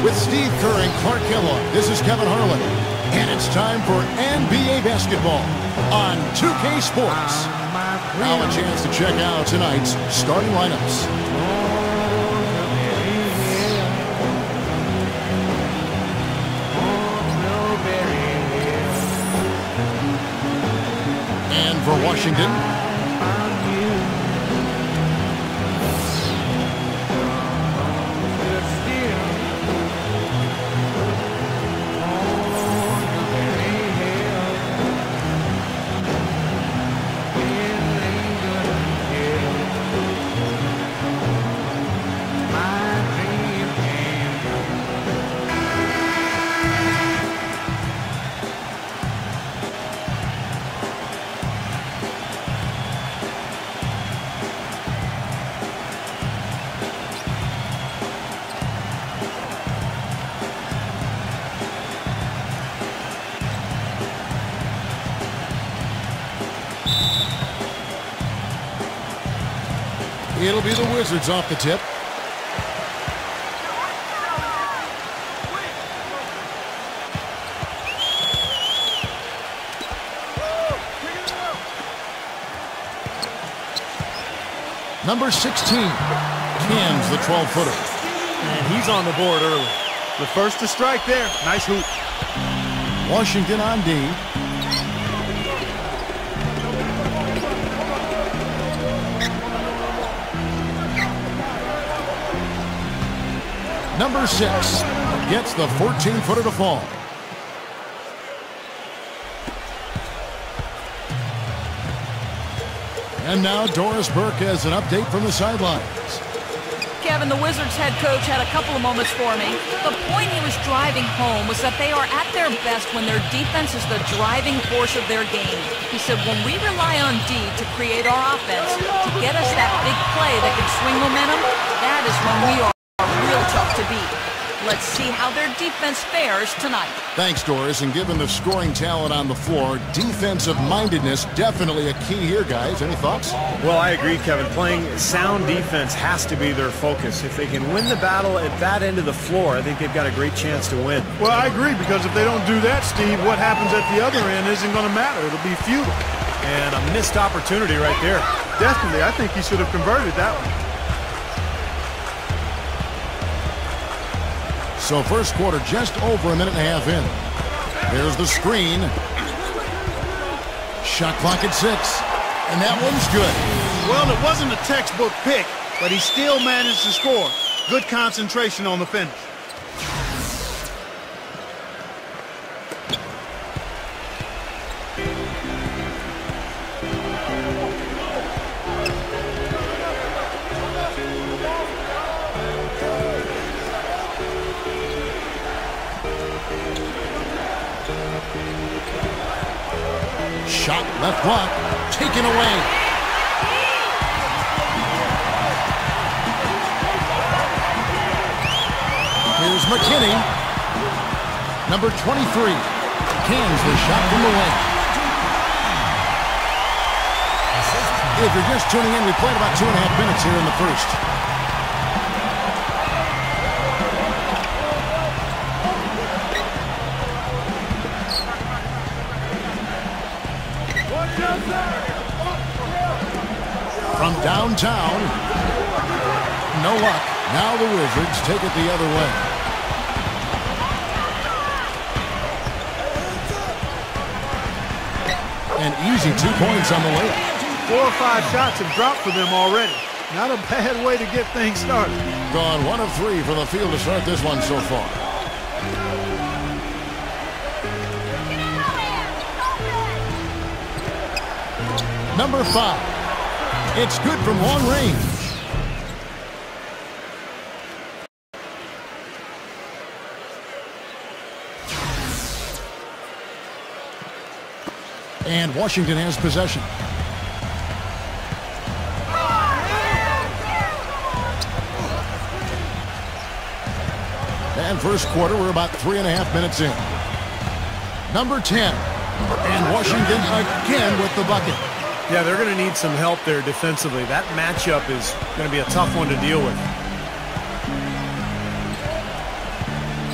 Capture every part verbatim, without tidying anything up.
With Steve Kerr and Clark Kellogg, this is Kevin Harlan. And it's time for N B A basketball on two K Sports. Now a chance to check out tonight's starting lineups. And for Washington, it'll be the Wizards off the tip. Number sixteen, cans the twelve-footer. And he's on the board early. The first to strike there. Nice hoop. Washington on D. Number six gets the fourteen-footer to fall. And now Doris Burke has an update from the sidelines. Kevin, the Wizards head coach had a couple of moments for me. The point he was driving home was that they are at their best when their defense is the driving force of their game. He said, when we rely on D to create our offense, to get us that big play that can swing momentum, that is when we are real tough to beat. Let's see how their defense fares tonight. Thanks, Doris. And given the scoring talent on the floor, defensive mindedness definitely a key here, guys. Any thoughts? Well, I agree, Kevin. Playing sound defense has to be their focus. If they can win the battle at that end of the floor, I think they've got a great chance to win. Well, I agree, because if they don't do that, Steve, what happens at the other end isn't going to matter. It'll be futile. And a missed opportunity right there. Definitely. I think he should have converted that one. So first quarter just over a minute and a half in. There's the screen. Shot clock at six. And that one's good. Well, it wasn't a textbook pick, but he still managed to score. Good concentration on the finish. Shot left block, taken away. Here's McKinney. Number twenty-three. Cans the shot from the wing. If you're just tuning in, we played about two and a half minutes here in the first. From downtown, no luck. Now the Wizards take it the other way. An easy two points on the layup. Four or five shots have dropped for them already. Not a bad way to get things started. Gone one of three for the field to start this one so far. Number five. It's good from long range. And Washington has possession. And first quarter, we're about three and a half minutes in. Number ten. And Washington again with the bucket. Yeah, they're going to need some help there defensively. That matchup is going to be a tough one to deal with.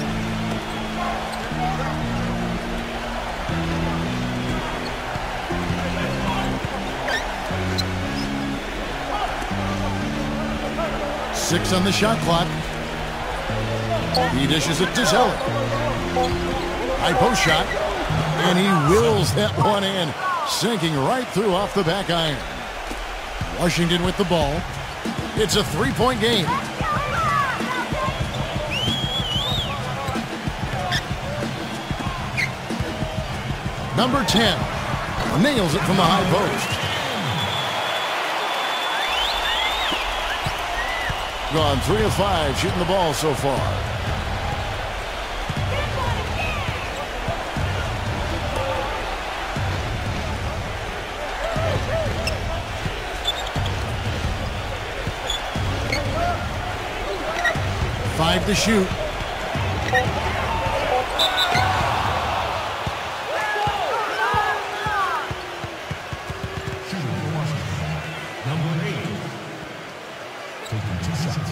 Six on the shot clock. He dishes it to Zeller. High post shot. And he wills that one in, sinking right through off the back iron. Washington with the ball. It's a three-point game. Number ten nails it from the high post. Gone three of five shooting the ball so far. Five to shoot. Number eight. Taking two shots.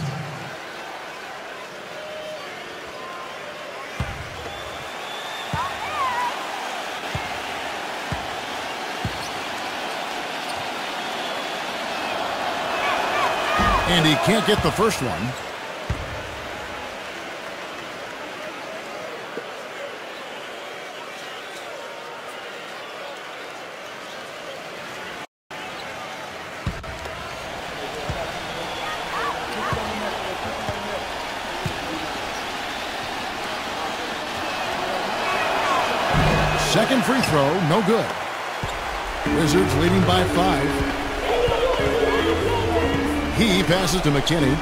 And he can't get the first one. Second free throw, no good. Wizards leading by five. He passes to McKinney.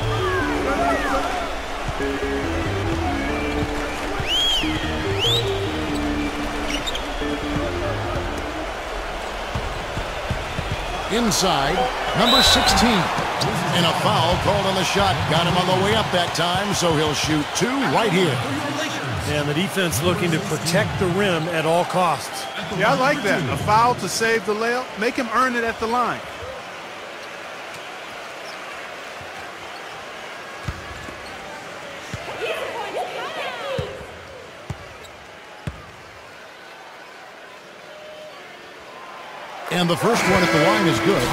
Inside, number sixteen. And a foul called on the shot. Got him on the way up that time, so he'll shoot two right here. And the defense looking to protect the rim at all costs. Yeah, I like that. A foul to save the layup. Make him earn it at the line. And the first one at the line is good.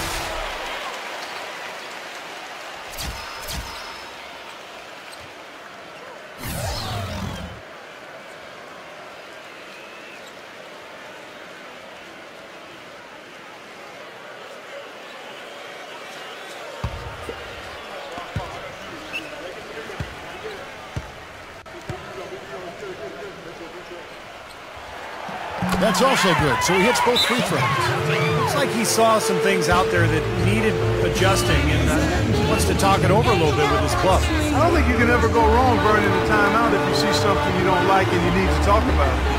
That's also good, so he hits both free throws. Looks like he saw some things out there that needed adjusting and uh, wants to talk it over a little bit with his club. I don't think you can ever go wrong burning the timeout if you see something you don't like and you need to talk about it.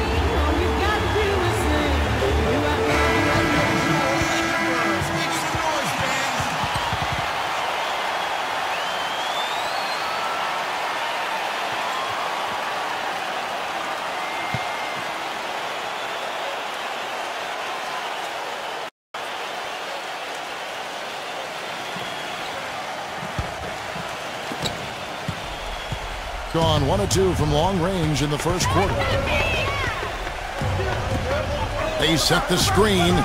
Gone one of two from long range in the first quarter. They set the screen.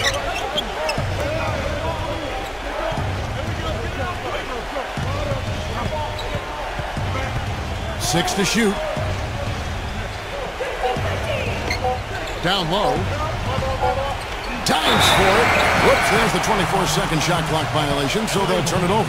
Six to shoot. Down low. Dives for it. Whoops, there's the twenty-four second shot clock violation, so they'll turn it over.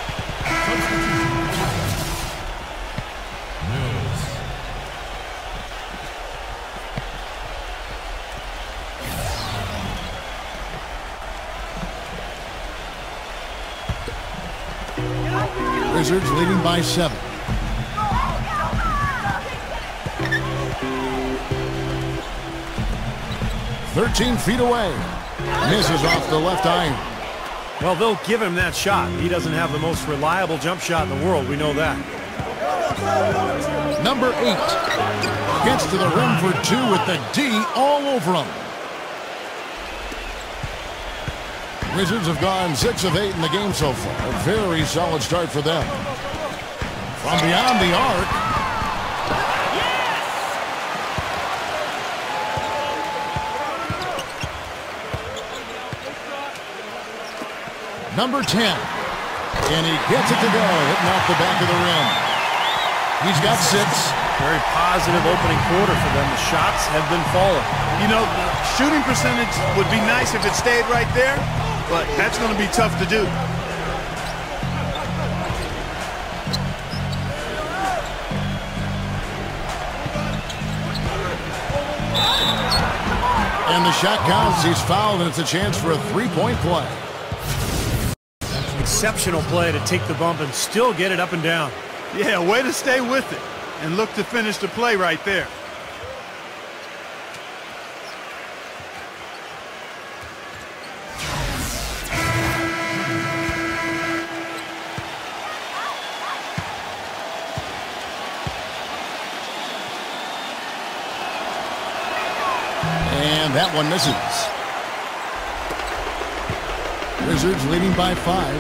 Wizards leading by seven. thirteen feet away. Misses off the left iron. Well, they'll give him that shot. He doesn't have the most reliable jump shot in the world. We know that. Number eight gets to the rim for two with the D all over him. Wizards have gone six of eight in the game so far. A very solid start for them. From beyond the arc. Number ten And he gets it to go, hitting off the back of the rim. He's got six. Very positive opening quarter for them. The shots have been falling. You know, the shooting percentage would be nice if it stayed right there, but that's going to be tough to do. And the shot counts. He's fouled, and it's a chance for a three-point play. Exceptional play to take the bump and still get it up and down. Yeah, way to stay with it and look to finish the play right there. And that one misses. Wizards leading by five.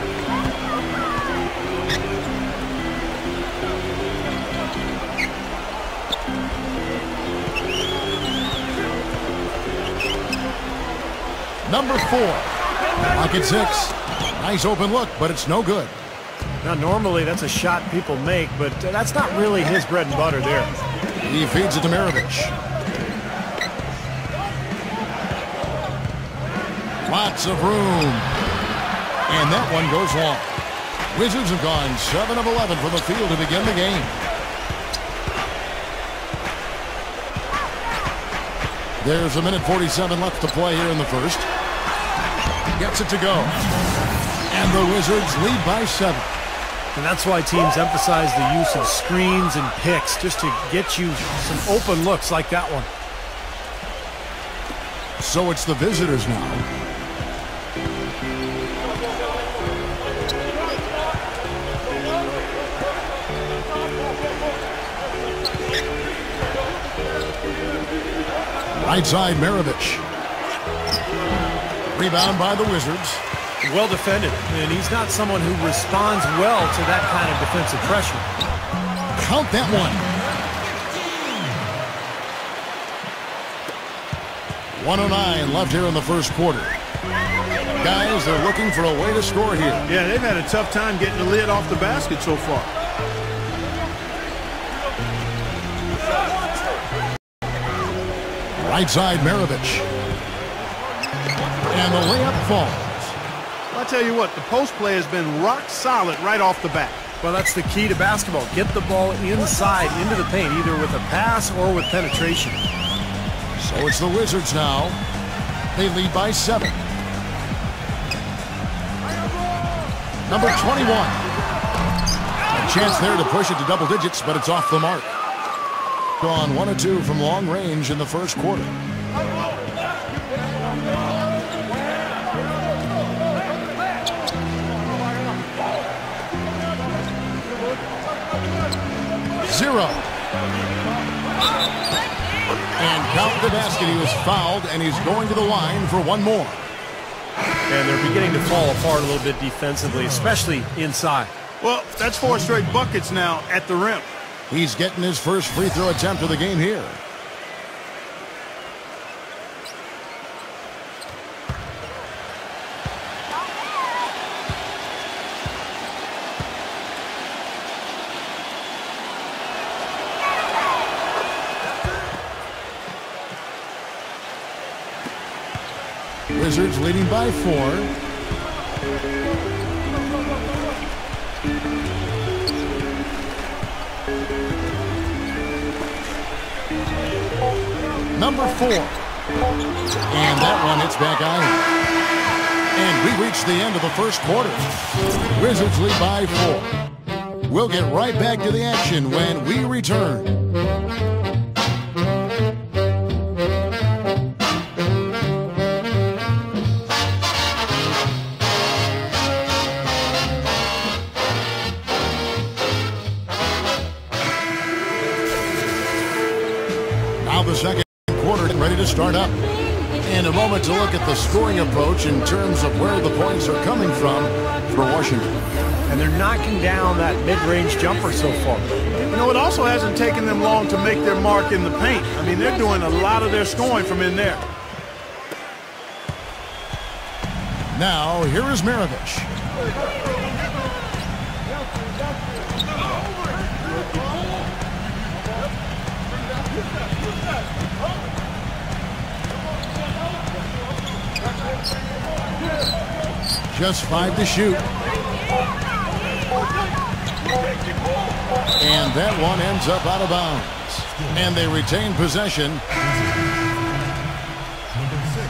Number four. Pocket six. Nice open look, but it's no good. Now, normally that's a shot people make, but that's not really his bread and butter there. He feeds it to Maravich. Lots of room. And that one goes long. Wizards have gone seven of eleven from the field to begin the game. There's a minute forty-seven left to play here in the first. Gets it to go. And the Wizards lead by seven. And that's why teams emphasize the use of screens and picks, just to get you some open looks like that one. So it's the visitors now. Right side, Maravich. Rebound by the Wizards. Well defended, and he's not someone who responds well to that kind of defensive pressure. Count that one. one oh nine left here in the first quarter. Guys, they're looking for a way to score here. Yeah, they've had a tough time getting the lid off the basket so far. Right side, Maravich. And the layup falls. I'll tell you what, the post play has been rock solid right off the bat. Well, that's the key to basketball. Get the ball inside, into the paint, either with a pass or with penetration. So it's the Wizards now. They lead by seven. Number twenty-one. A chance there to push it to double digits, but it's off the mark. Gone one or two from long range in the first quarter. Zero. And count the basket. He was fouled, and he's going to the line for one more. And they're beginning to fall apart a little bit defensively, especially inside. Well, that's four straight buckets now at the rim. He's getting his first free throw attempt of the game here. Wizards leading by four. Number four. And that one hits back iron. And we reach the end of the first quarter. Wizards lead by four. We'll get right back to the action when we return. The second quarter ready to start up. And a moment to look at the scoring approach in terms of where the points are coming from for Washington. And they're knocking down that mid-range jumper so far. You know, it also hasn't taken them long to make their mark in the paint. I mean, they're doing a lot of their scoring from in there. Now, here is Maravich. Just five to shoot. And that one ends up out of bounds. And they retain possession. Number six.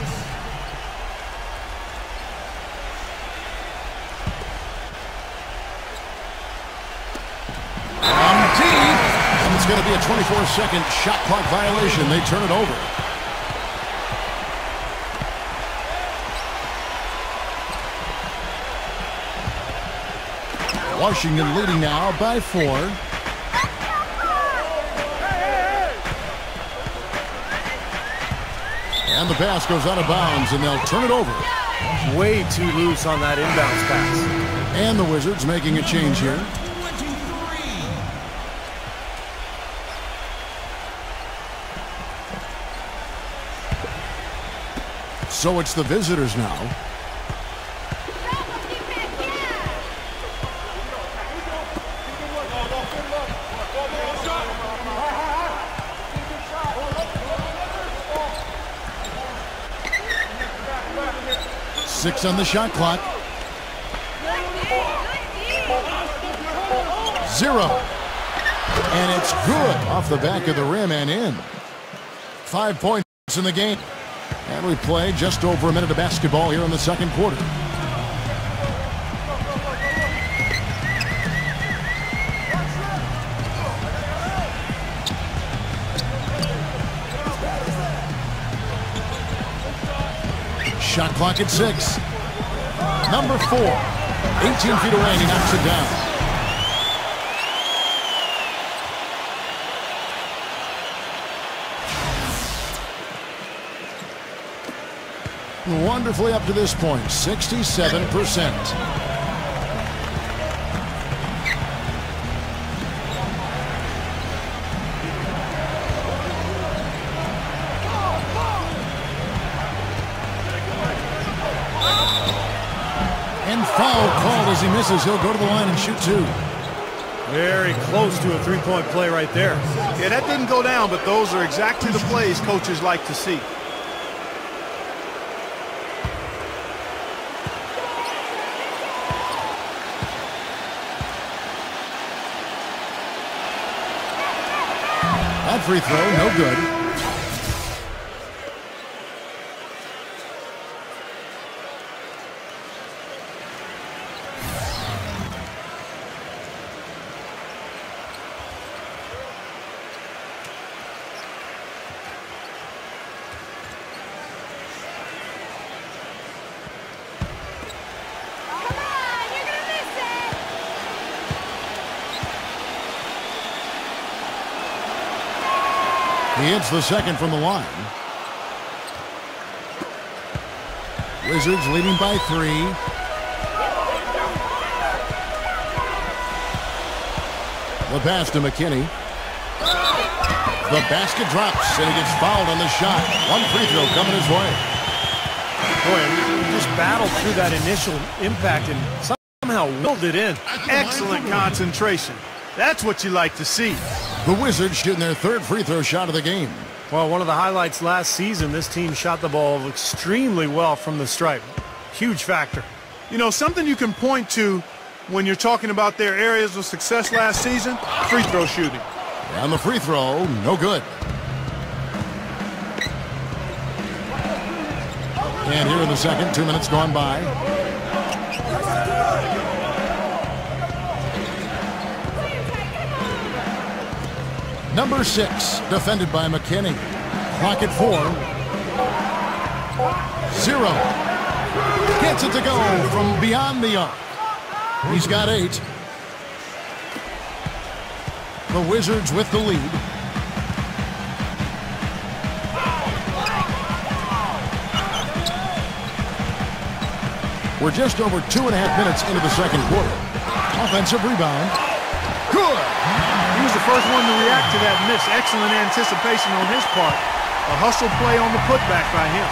From deep. And it's going to be a twenty-four second shot clock violation. They turn it over. Washington leading now by four. And the pass goes out of bounds, and they'll turn it over. Way too loose on that inbounds pass. And the Wizards making a change here. So it's the visitors now. Six on the shot clock. Zero. And it's good off the back of the rim and in. Five points in the game. And we play just over a minute of basketball here in the second quarter. Shot clock at six. Number four. eighteen feet away, and he knocks it down. Wonderfully up to this point, sixty-seven percent. Foul called as he misses. He'll go to the line and shoot two. Very close to a three-point play right there. Yeah, that didn't go down, but those are exactly the plays coaches like to see. That free throw, no good. He hits the second from the line. Wizards leading by three. The pass to McKinney. The basket drops, and he gets fouled on the shot. One free throw coming his way. Boy, he just battled through that initial impact and somehow willed it in. Excellent concentration. That's what you like to see. The Wizards shooting their third free throw shot of the game. Well, one of the highlights last season, this team shot the ball extremely well from the stripe. Huge factor. You know, something you can point to when you're talking about their areas of success last season, free throw shooting. And the free throw, no good. And here in the second, two minutes gone by. Number six, defended by McKinney. Clock at four. Zero. Gets it to go from beyond the arc. He's got eight. The Wizards with the lead. We're just over two and a half minutes into the second quarter. Offensive rebound. Good. He was the first one to react to that miss. Excellent anticipation on his part. A hustle play on the putback by him.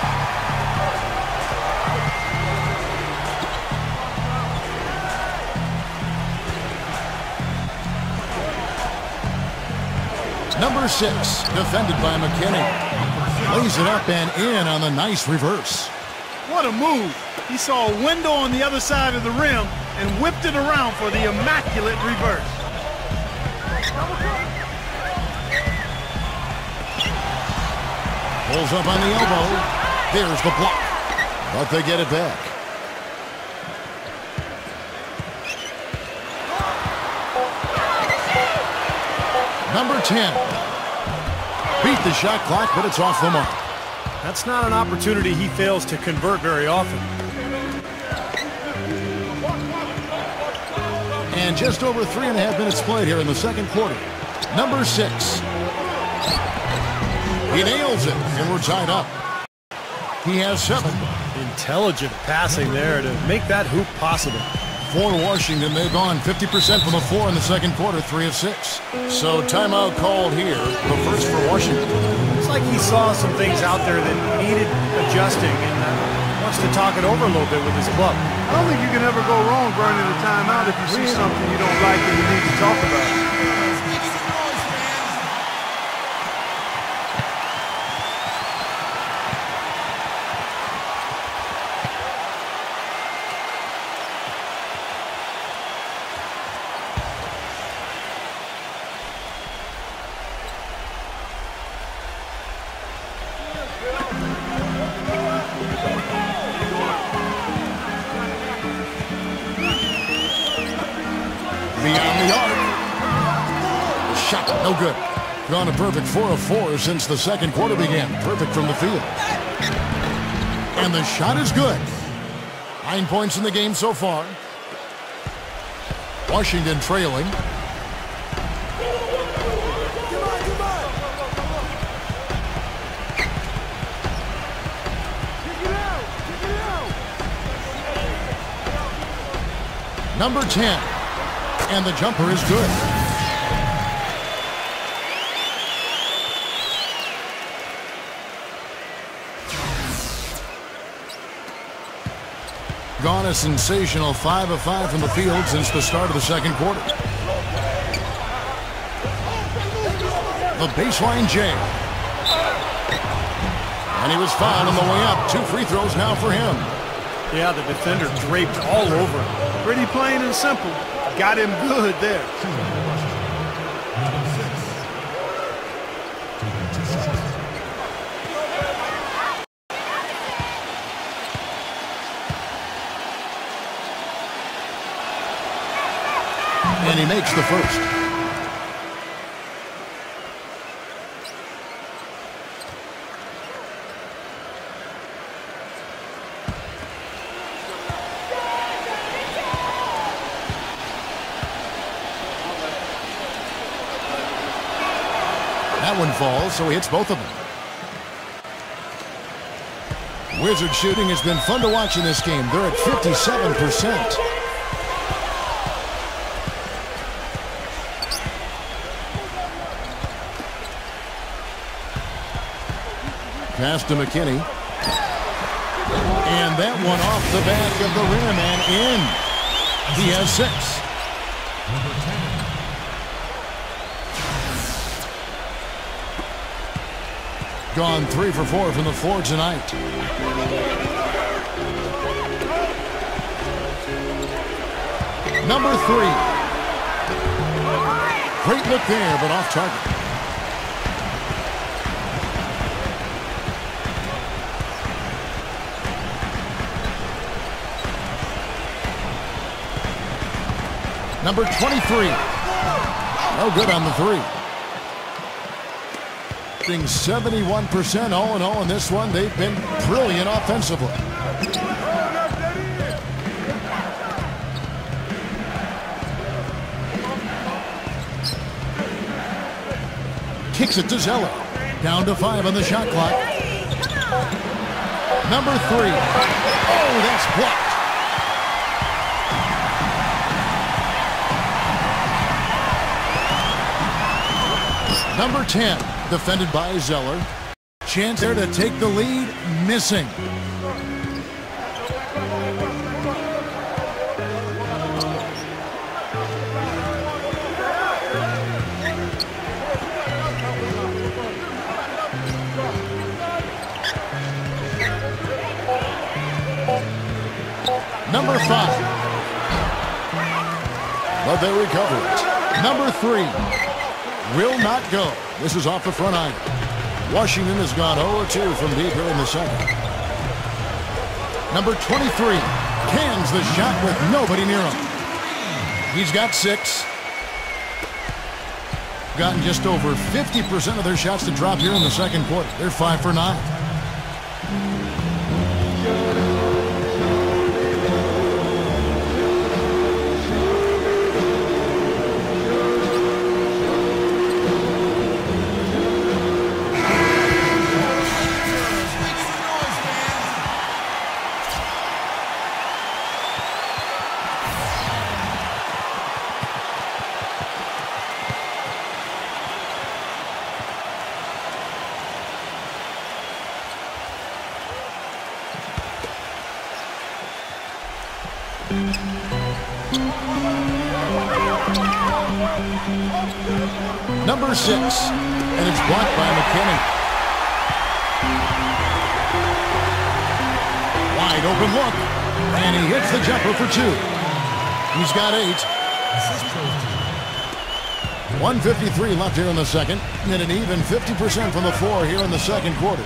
Number six, defended by McKinney. Lays it up and in on the nice reverse. What a move. He saw a window on the other side of the rim and whipped it around for the immaculate reverse. Pulls up on the elbow. There's the block. But they get it back. Number ten. Beat the shot clock, but it's off the mark. That's not an opportunity he fails to convert very often. And just over three and a half minutes played here in the second quarter. Number six. He nails it, and we're tied up. He has seven. Intelligent passing there to make that hoop possible. For Washington, they've gone fifty percent from the floor in the second quarter, three of six. So timeout called here, the first for Washington. It's like he saw some things out there that needed adjusting and uh, wants to talk it over a little bit with his club. I don't think you can ever go wrong burning a timeout if you see something you don't like and you need to talk about it. Beyond the arc. Shot, no good. Gone a perfect four of four since the second quarter began. Perfect from the field. And the shot is good. Nine points in the game so far. Washington trailing. Number ten. And the jumper is good. Gone a sensational five of five from the field since the start of the second quarter. The baseline J. And he was fouled on the way up. Two free throws now for him. Yeah, the defender draped all over him. Pretty plain and simple. Got him good there. And he makes the first. That one falls, so he hits both of them. Wizard shooting has been fun to watch in this game. They're at fifty-seven percent. Pass to McKinney. And that one off the back of the rim and in. He has six. Gone three for four from the floor tonight. Number three. Great look there, but off target. Number twenty-three. No good on the three. Shooting seventy-one percent all in all in this one. They've been brilliant offensively. Kicks it to Zeller. Down to five on the shot clock. Number three. Oh, that's blocked. Number ten, defended by Zeller. Chance there to take the lead, missing. Number five. But they recover it. Number three. Will not go. This is off the front iron. Washington has gone oh for two from deep here in the second. Number twenty-three. Cans the shot with nobody near him. He's got six. Gotten just over fifty percent of their shots to drop here in the second quarter. They're five for nine. Number six, and it's blocked by McKinney. Wide open look, and he hits the jumper for two. He's got eight. one fifty-three left here in the second, and an even fifty percent from the floor here in the second quarter.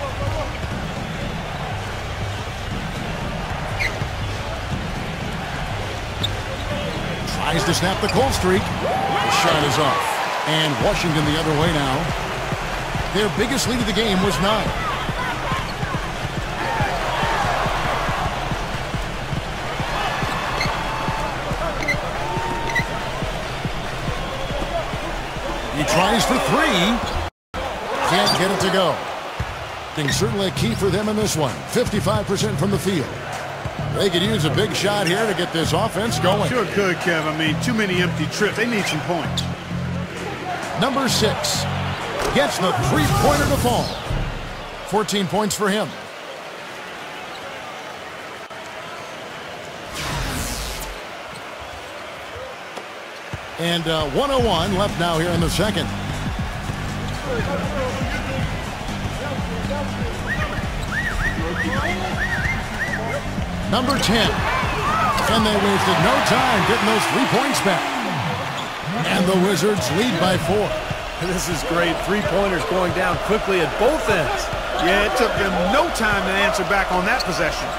Tries to snap the cold streak. The shot is off. And Washington the other way now. Their biggest lead of the game was nine. He tries for three. Can't get it to go. Things certainly a key for them in this one. fifty-five percent from the field. They could use a big shot here to get this offense going. Sure could, Kev. I mean, too many empty trips. They need some points. Number six gets the three-pointer to fall. fourteen points for him. And uh, one oh one left now here in the second. Number ten. And they wasted no time getting those three points back. And the Wizards lead by four. This is great. Three-pointers going down quickly at both ends. Yeah, it took them no time to answer back on that possession.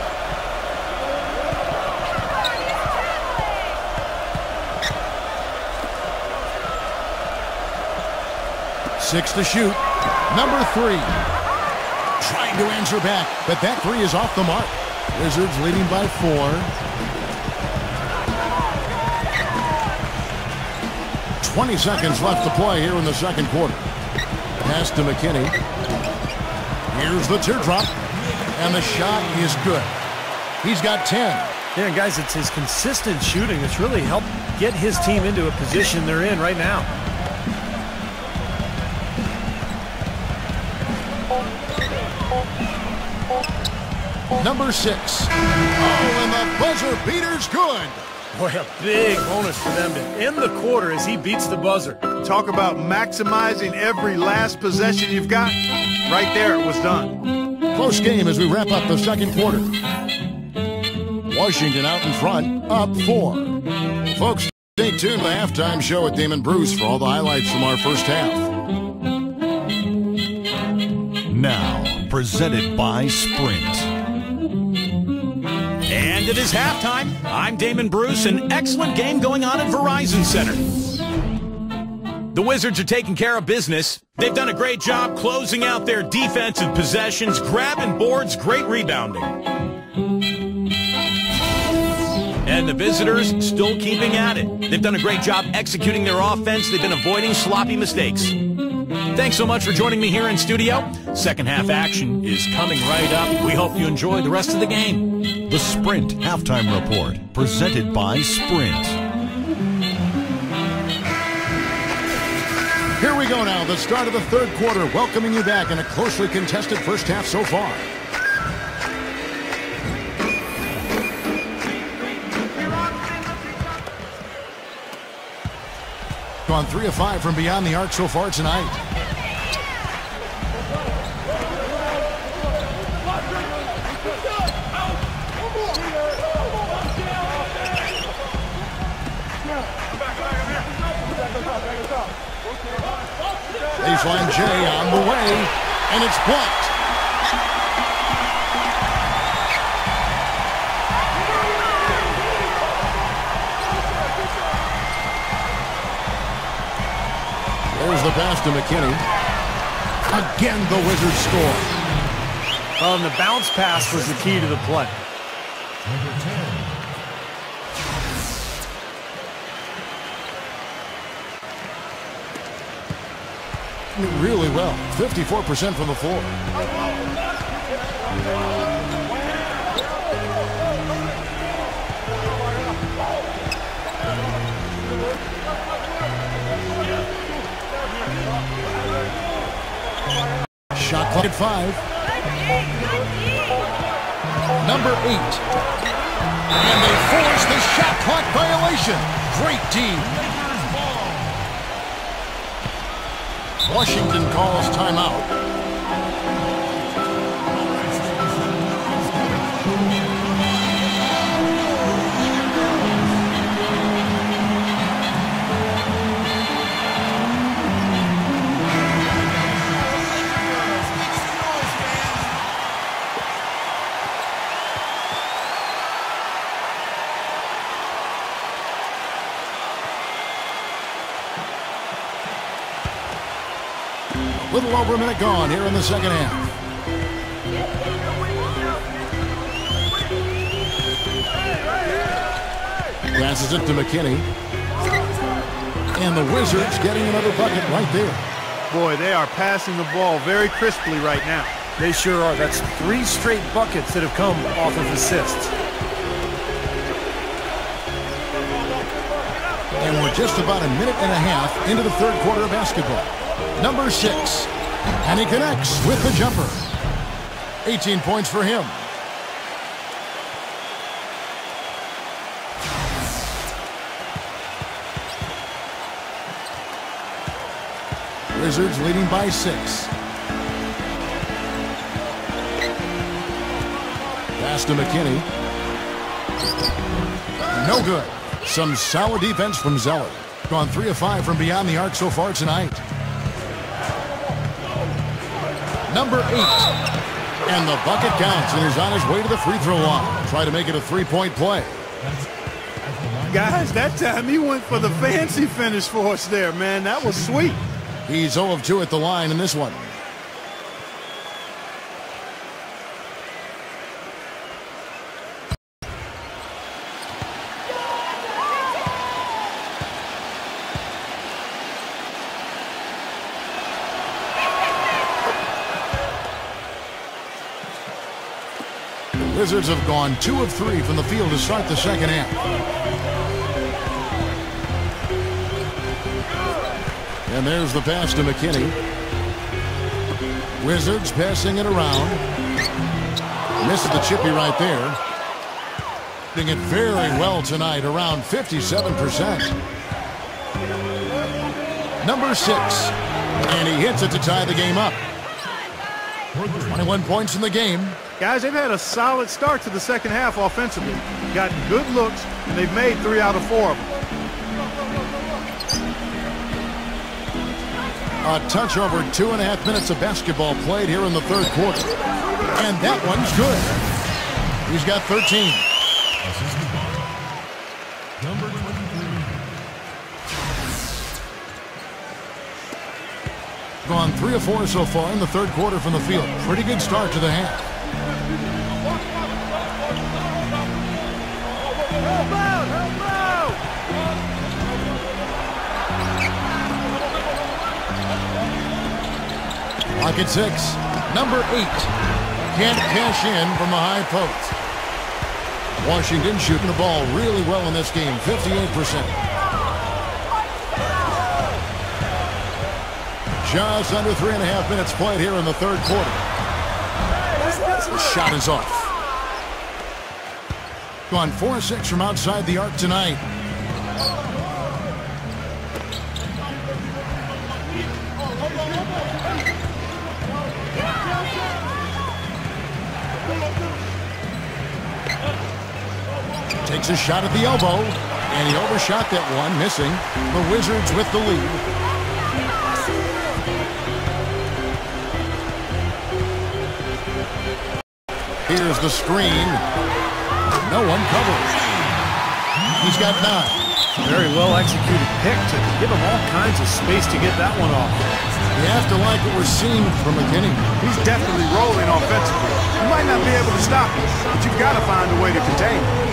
Six to shoot. Number three. Trying to answer back, but that three is off the mark. Wizards leading by four. twenty seconds left to play here in the second quarter. Pass to McKinney. Here's the teardrop. And the shot is good. He's got ten. Yeah, guys, it's his consistent shooting that's really helped get his team into a position they're in right now. Number six. Oh, and the buzzer beater's good. Boy, a big bonus for them to end the quarter as he beats the buzzer. Talk about maximizing every last possession you've got. Right there, it was done. Close game as we wrap up the second quarter. Washington out in front, up four. Folks, stay tuned to the halftime show with Damon Bruce for all the highlights from our first half. Now, presented by Sprint. And it is halftime. I'm Damon Bruce. An excellent game going on at Verizon Center. The Wizards are taking care of business. They've done a great job closing out their defensive possessions, grabbing boards, great rebounding. And the visitors still keeping at it. They've done a great job executing their offense. They've been avoiding sloppy mistakes. Thanks so much for joining me here in studio. Second half action is coming right up. We hope you enjoy the rest of the game. The Sprint Halftime Report, presented by Sprint. Here we go now, the start of the third quarter, welcoming you back in a closely contested first half so far. Gone three of five from beyond the arc so far tonight. Baseline J on the way, and it's blocked. There's the pass to McKinney. Again, the Wizards score. Well, and the bounce pass was the key to the play. Really well. fifty-four percent from the floor. Shot clock at five. Number eight. And they force the shot clock violation. Great team. Washington calls timeout. Little over a minute gone here in the second half. Passes it to McKinney. And the Wizards getting another bucket right there. Boy, they are passing the ball very crisply right now. They sure are. That's three straight buckets that have come off of assists. And we're just about a minute and a half into the third quarter of basketball. Number six, and he connects with the jumper. eighteen points for him. Wizards leading by six. Pass to McKinney. No good. Some solid defense from Zeller. Gone three of five from beyond the arc so far tonight. Number eight. And the bucket counts, and he's on his way to the free throw line. Try to make it a three-point play. Guys, that time he went for the fancy finish for us there, man. That was sweet. He's zero of two at the line in this one. Wizards have gone two of three from the field to start the second half. And there's the pass to McKinney. Wizards passing it around. Misses the chippy right there. Doing it very well tonight, around fifty-seven percent. Number six. And he hits it to tie the game up. twenty-one points in the game. Guys, they've had a solid start to the second half offensively. Gotten good looks, and they've made three out of four of them. A touch over two and a half minutes of basketball played here in the third quarter. And that one's good. He's got thirteen. Number twenty-three. Gone three of four so far in the third quarter from the field. Pretty good start to the half. Help out! Help out! Pocket six. Number eight. Can't cash in from the high post. Washington shooting the ball really well in this game. fifty-eight percent. Just under three and a half minutes played here in the third quarter. The shot is off. Gone four of six from outside the arc tonight. Takes a shot at the elbow. And he overshot that one, missing. The Wizards with the lead. Here's the screen. No one covers. He's got nine. Very well executed pick to give him all kinds of space to get that one off. You have to like what we're seeing from McKinney. He's definitely rolling offensively. You might not be able to stop him, but you've got to find a way to contain him.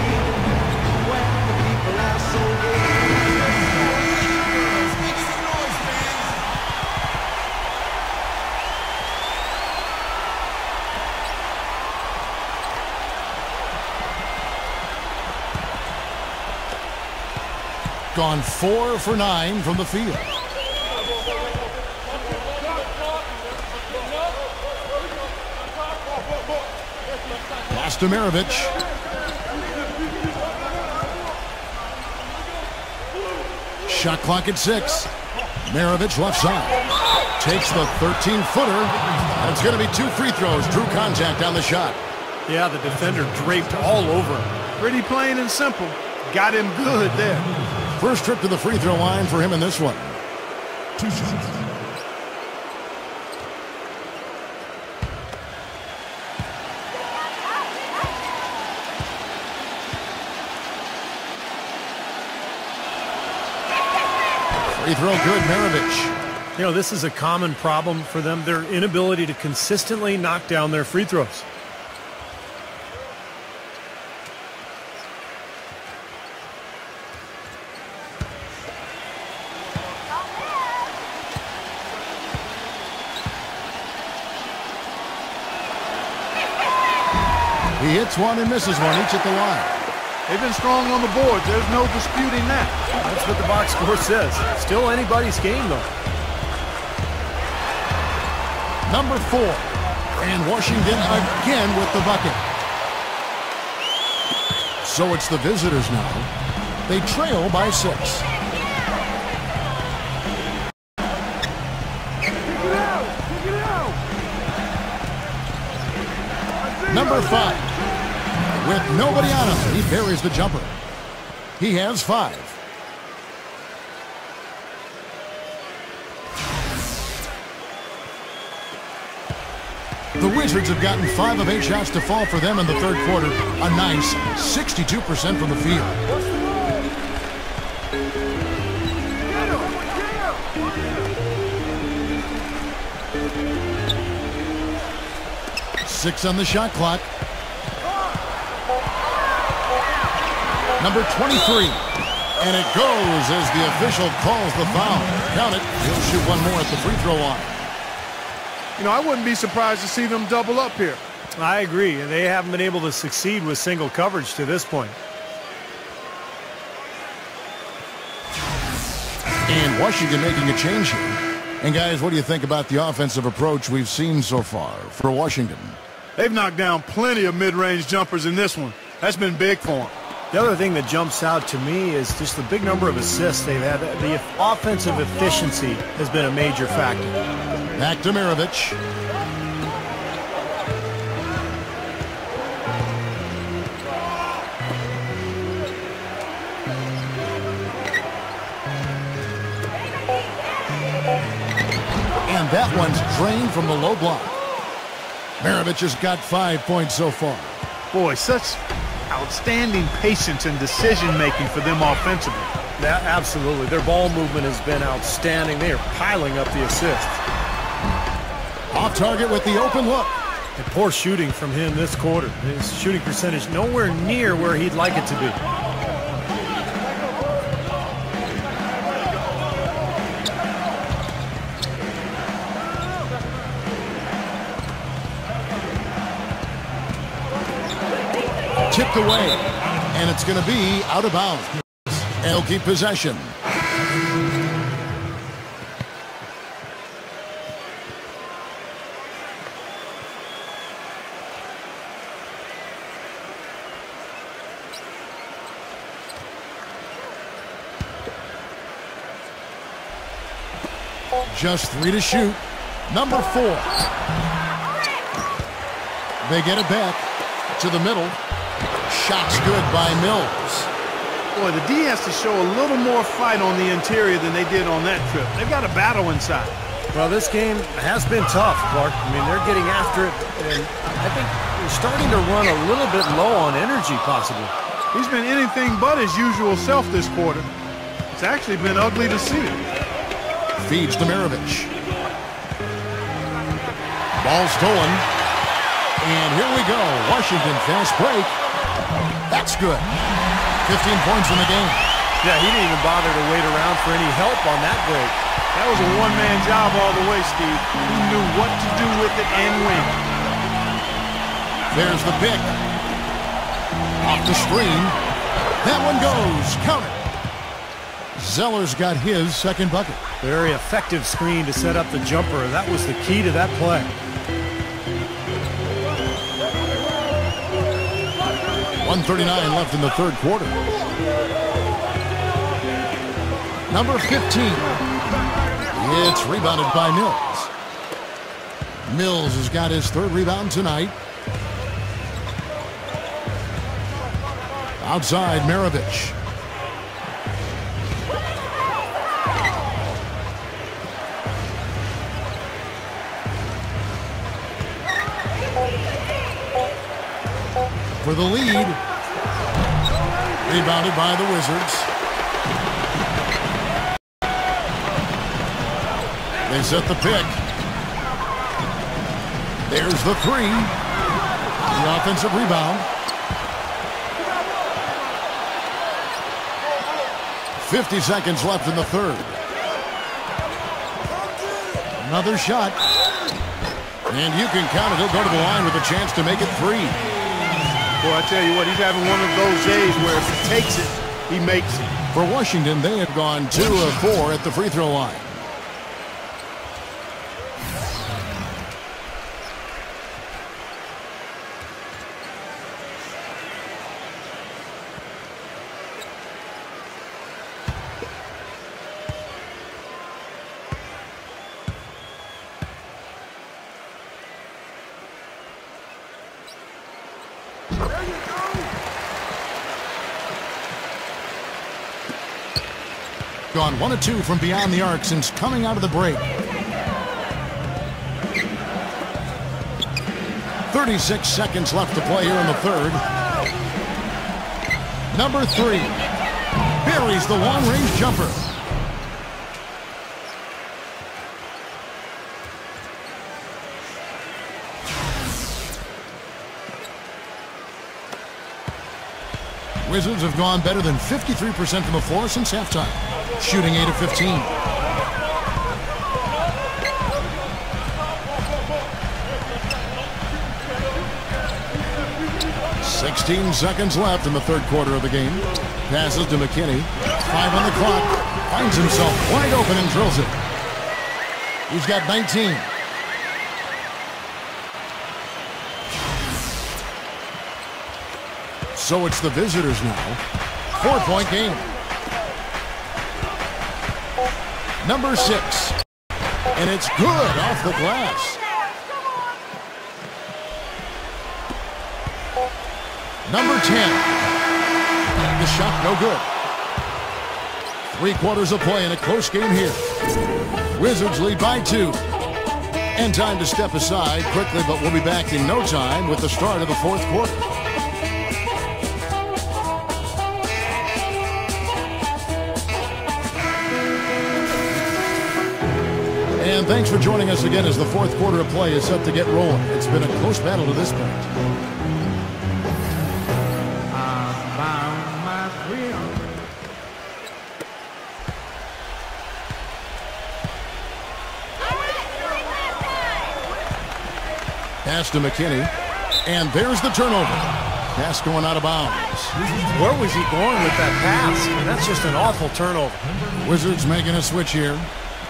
Gone four for nine from the field. Pass to Maravich. Shot clock at six. Maravich left side. Takes the thirteen footer. That's going to be two free throws. Drew contact on the shot. Yeah, the defender draped all over him. Pretty plain and simple. Got him good there. First trip to the free throw line for him in this one. Two shots. Free throw good, Maravich. You know, this is a common problem for them, their inability to consistently knock down their free throws. He hits one and misses one, each at the line. They've been strong on the board. There's no disputing that. That's what the box score says. Still anybody's game, though. Number four. And Washington again with the bucket. So it's the visitors now. They trail by six. Number five. With nobody on him, he buries the jumper. He has five. The Wizards have gotten five of eight shots to fall for them in the third quarter. A nice sixty-two percent from the field. Six on the shot clock. Number twenty-three. And it goes as the official calls the foul. Count it. He'll shoot one more at the free throw line. You know, I wouldn't be surprised to see them double up here. I agree. And they haven't been able to succeed with single coverage to this point. And Washington making a change here. And guys, what do you think about the offensive approach we've seen so far for Washington? They've knocked down plenty of mid-range jumpers in this one. That's been big for them. The other thing that jumps out to me is just the big number of assists they've had. The offensive efficiency has been a major factor. Back to Maravich. And that one's drained from the low block. Maravich has got five points so far. Boy, such outstanding patience and decision-making for them offensively. Yeah, absolutely. Their ball movement has been outstanding. They are piling up the assists. Off target with the open look. And poor shooting from him this quarter. His shooting percentage nowhere near where he'd like it to be. Tipped away, and it's going to be out of bounds. And he'll keep possession. Just three to shoot. Number four. They get it back to the middle. Shot's good by Mills. Boy, the D has to show a little more fight on the interior than they did on that trip. They've got a battle inside. Well, this game has been tough, Clark. I mean, they're getting after it, and I think they're starting to run a little bit low on energy, possibly. He's been anything but his usual self this quarter. It's actually been ugly to see. Feeds to Maravich. Ball stolen. And here we go. Washington fast break. That's good. fifteen points in the game. Yeah, he didn't even bother to wait around for any help on that break. That was a one-man job all the way, Steve. He knew what to do with it and when. There's the pick. Off the screen. That one goes. Count it. Zeller's got his second bucket. Very effective screen to set up the jumper. That was the key to that play. one thirty-nine left in the third quarter. Number fifteen. It's rebounded by Mills. Mills has got his third rebound tonight. Outside, Maravich. For the lead. Rebounded by the Wizards. They set the pick. There's the three. The offensive rebound. fifty seconds left in the third. Another shot. And you can count it. He'll go to the line with a chance to make it three. Boy, I tell you what, he's having one of those days where if he takes it, he makes it. For Washington, they have gone two of four at the free throw line. Gone one of two from beyond the arc since coming out of the break. thirty-six seconds left to play here in the third. Number three buries the long-range jumper. Wizards have gone better than fifty-three percent from the floor since halftime, shooting eight of fifteen. sixteen seconds left in the third quarter of the game. Passes to McKinney. Five on the clock. Finds himself wide open and drills it. He's got nineteen. So it's the visitors now. Four-point game. Number six. And it's good off the glass. Number ten. The shot no good. Three quarters of play in a close game here. Wizards lead by two. And time to step aside quickly, but we'll be back in no time with the start of the fourth quarter. And thanks for joining us again as the fourth quarter of play is set to get rolling. It's been a close battle to this point. Pass to McKinney. And there's the turnover. Pass going out of bounds. Where was he going with that pass? I mean, that's just an awful turnover. Wizards making a switch here.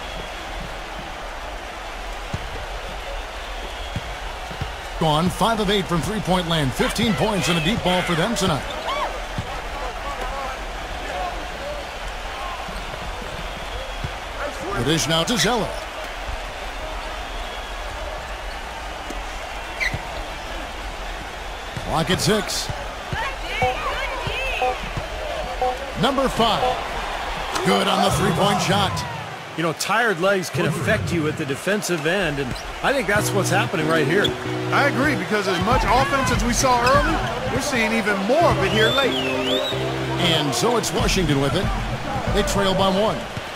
Gone five of eight from three-point land. fifteen points and a deep ball for them tonight. The dish now to Zeller. Clock at six. Number five. Good on the three-point shot. You know, tired legs can affect you at the defensive end, and I think that's what's happening right here. I agree, because as much offense as we saw early, we're seeing even more of it here late. And so it's Washington with it. They trail by one.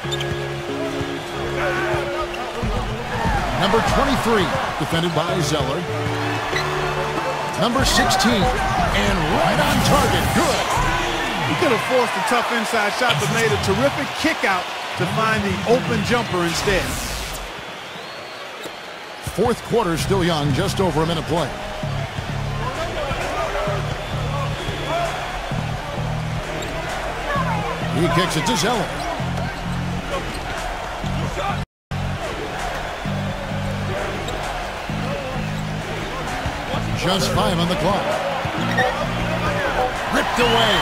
Number twenty-three, defended by Zeller. Number sixteen, and right on target. Good. He could have forced a tough inside shot, but made a terrific kick out to find the open jumper instead. Fourth quarter still young, just over a minute play. He kicks it to Zeller. Just five on the clock. Ripped away.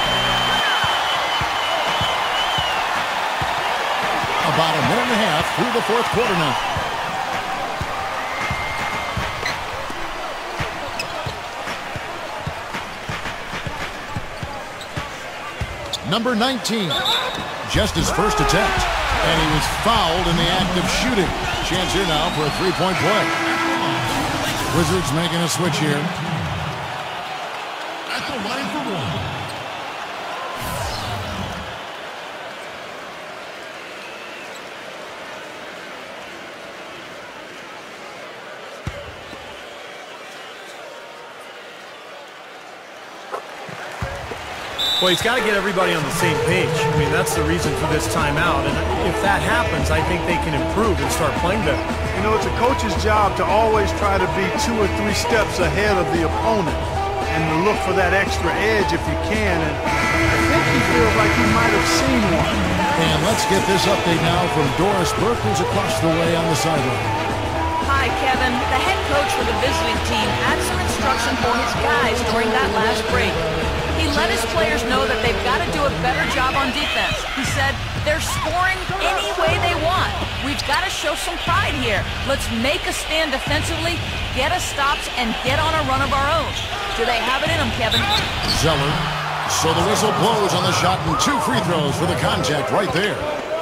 About a minute and a half through the fourth quarter now. Number nineteen, just his first attempt, and he was fouled in the act of shooting. Chance here now for a three-point play. Wizards making a switch here. At the line for one. Well, he's got to get everybody on the same page. I mean, that's the reason for this timeout. And if that happens, I think they can improve and start playing better. You know, it's a coach's job to always try to be two or three steps ahead of the opponent and to look for that extra edge if you can. And I think he feels like he might have seen one. And let's get this update now from Doris Burke, who's across the way on the sideline. Hi, Kevin. The head coach for the visiting team had some instruction for his guys during that last break. He let his players know that they've got to do a better job on defense. He said, they're scoring any way they want. We've got to show some pride here. Let's make a stand defensively, get us stops, and get on a run of our own. Do they have it in them, Kevin? Zeller. So the whistle blows on the shot, and two free throws for the contact right there.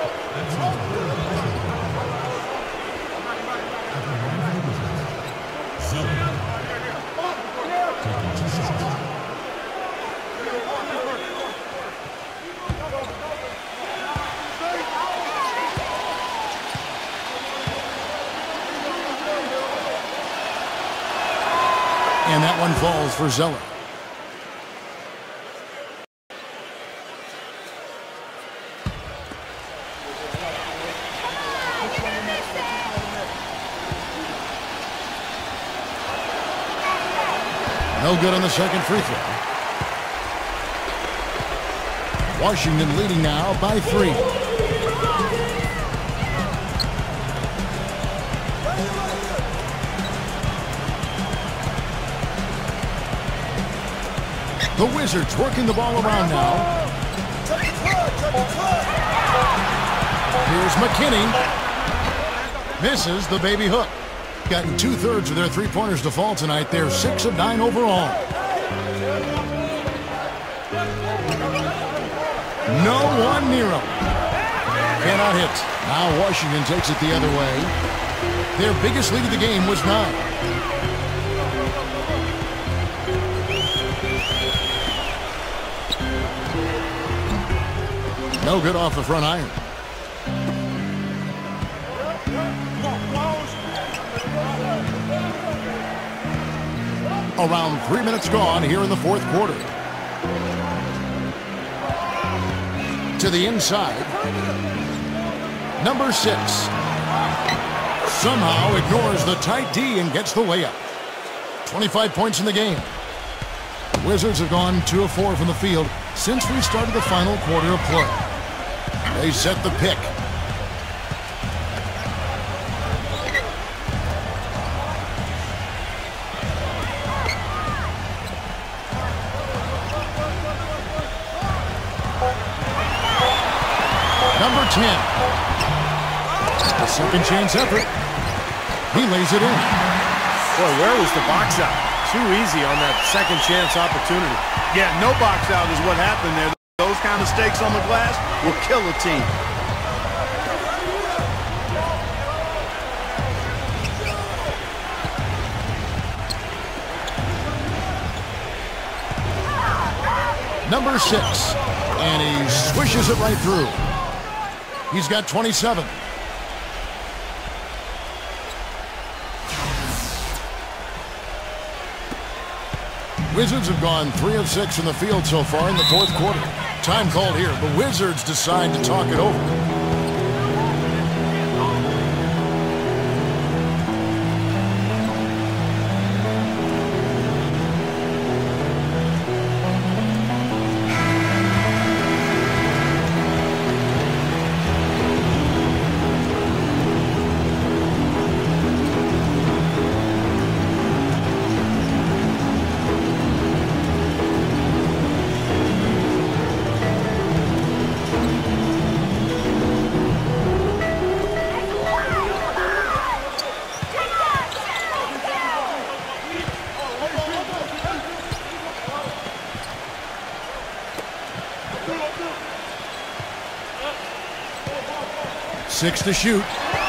And that one falls for Zeller. No good on the second free throw. Washington leading now by three. The Wizards working the ball around now. Here's McKinney. Misses the baby hook. Gotten two-thirds of their three-pointers to fall tonight. They're six of nine overall. No one near him. Cannot hit. Now Washington takes it the other way. Their biggest lead of the game was nine. No good off the front iron. Around three minutes gone here in the fourth quarter. To the inside. Number six. Somehow ignores the tight D and gets the layup. twenty-five points in the game. The Wizards have gone two of four from the field since we started the final quarter of play. They set the pick. Number ten. A second chance effort. He lays it in. Boy, where was the box out? Too easy on that second chance opportunity. Yeah, no box out is what happened there. Those kind of mistakes on the glass will kill a team. Number six, and he swishes it right through. He's got twenty-seven. Wizards have gone three of six in the field so far in the fourth quarter. Time called here. The Wizards decide to talk it over. Six to shoot.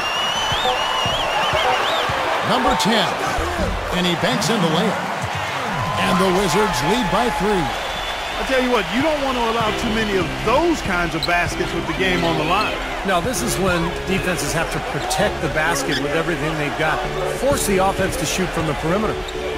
Number ten. And he banks in the layup. And the Wizards lead by three. I tell you what, you don't want to allow too many of those kinds of baskets with the game on the line. Now, this is when defenses have to protect the basket with everything they've got. Force the offense to shoot from the perimeter.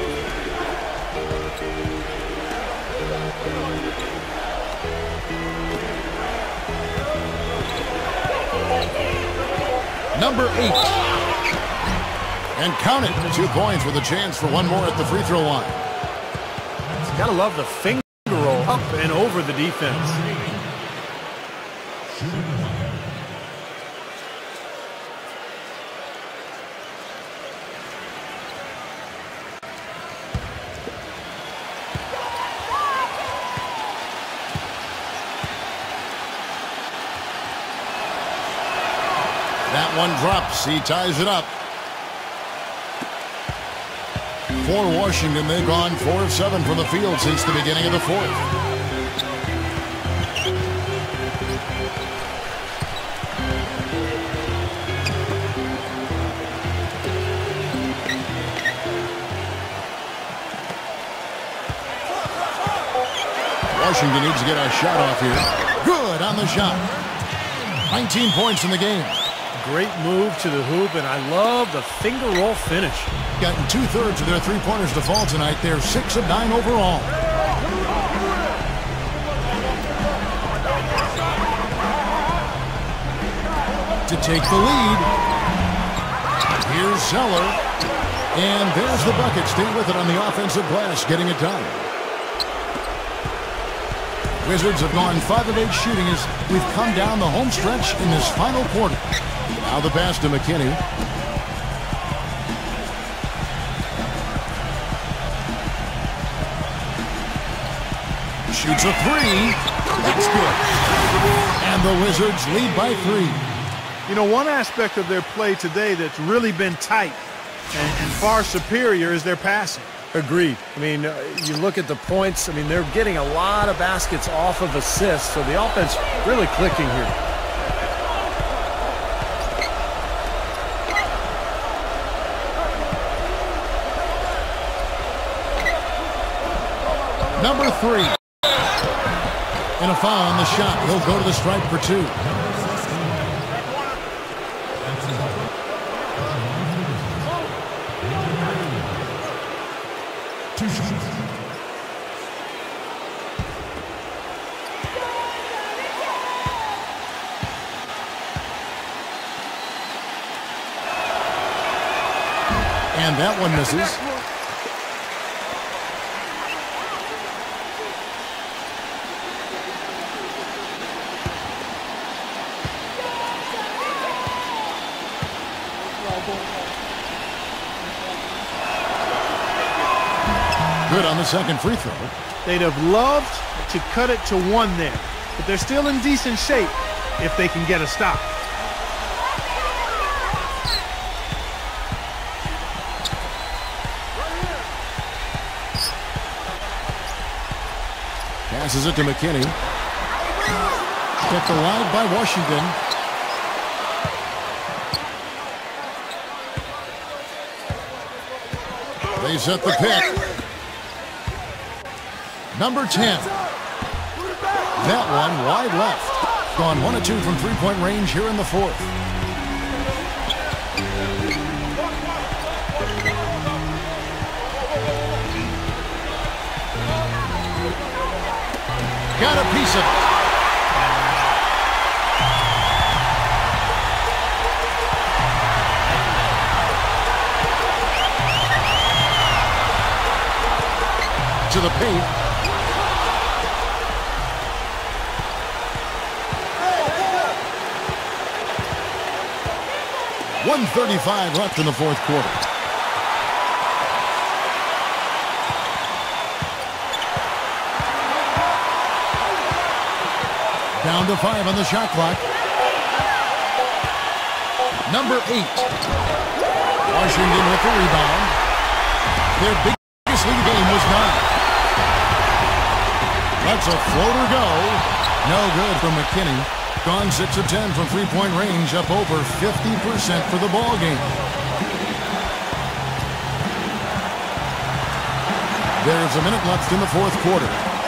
Number eight. And count it. Two points with a chance for one more at the free throw line. You gotta love the finger roll up and over the defense. That one drops. He ties it up. For Washington, they've gone four of seven from the field since the beginning of the fourth. Washington needs to get a shot off here. Good on the shot. nineteen points in the game. Great move to the hoop, and I love the finger roll finish. Gotten two-thirds of their three-pointers to fall tonight. They're six of nine overall. To take the lead. Here's Zeller. And there's the bucket. Stay with it on the offensive glass, getting it done. Wizards have gone five of eight shooting as we've come down the home stretch in this final quarter. Now the pass to McKinney. Shoots a three. That's good. And the Wizards lead by three. You know, one aspect of their play today that's really been tight and, and far superior is their passing. Agreed. I mean, uh, you look at the points, I mean, they're getting a lot of baskets off of assists, so the offense really clicking here. Number three. And a foul on the shot. He'll go to the stripe for two. And that one misses. Good on the second free throw. They'd have loved to cut it to one there, but they're still in decent shape if they can get a stop. Passes it to McKinney. Kept alive by Washington. They set the pick. Number ten. That one wide left. Gone one of two from three-point range here in the fourth. Got a piece of it. To the paint. one thirty-five left in the fourth quarter. Down to five on the shot clock. Number eight. Washington with the rebound. Their biggest lead game was nine. That's a floater go. No good from McKinney. Gone six of ten from three-point range, up over fifty percent for the ball game. There's a minute left in the fourth quarter.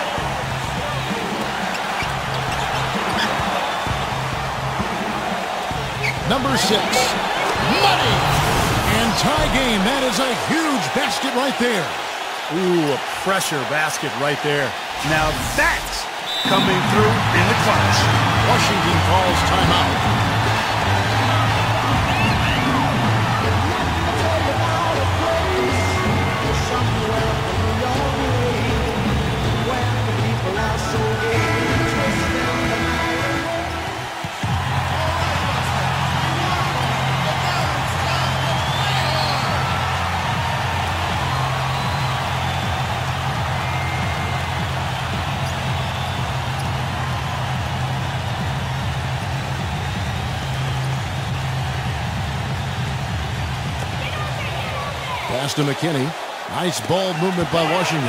Number six, money! And tie game. That is a huge basket right there. Ooh, a pressure basket right there. Now that's coming through in the clutch. Washington calls timeout. Pass to McKinney. Nice ball movement by Washington.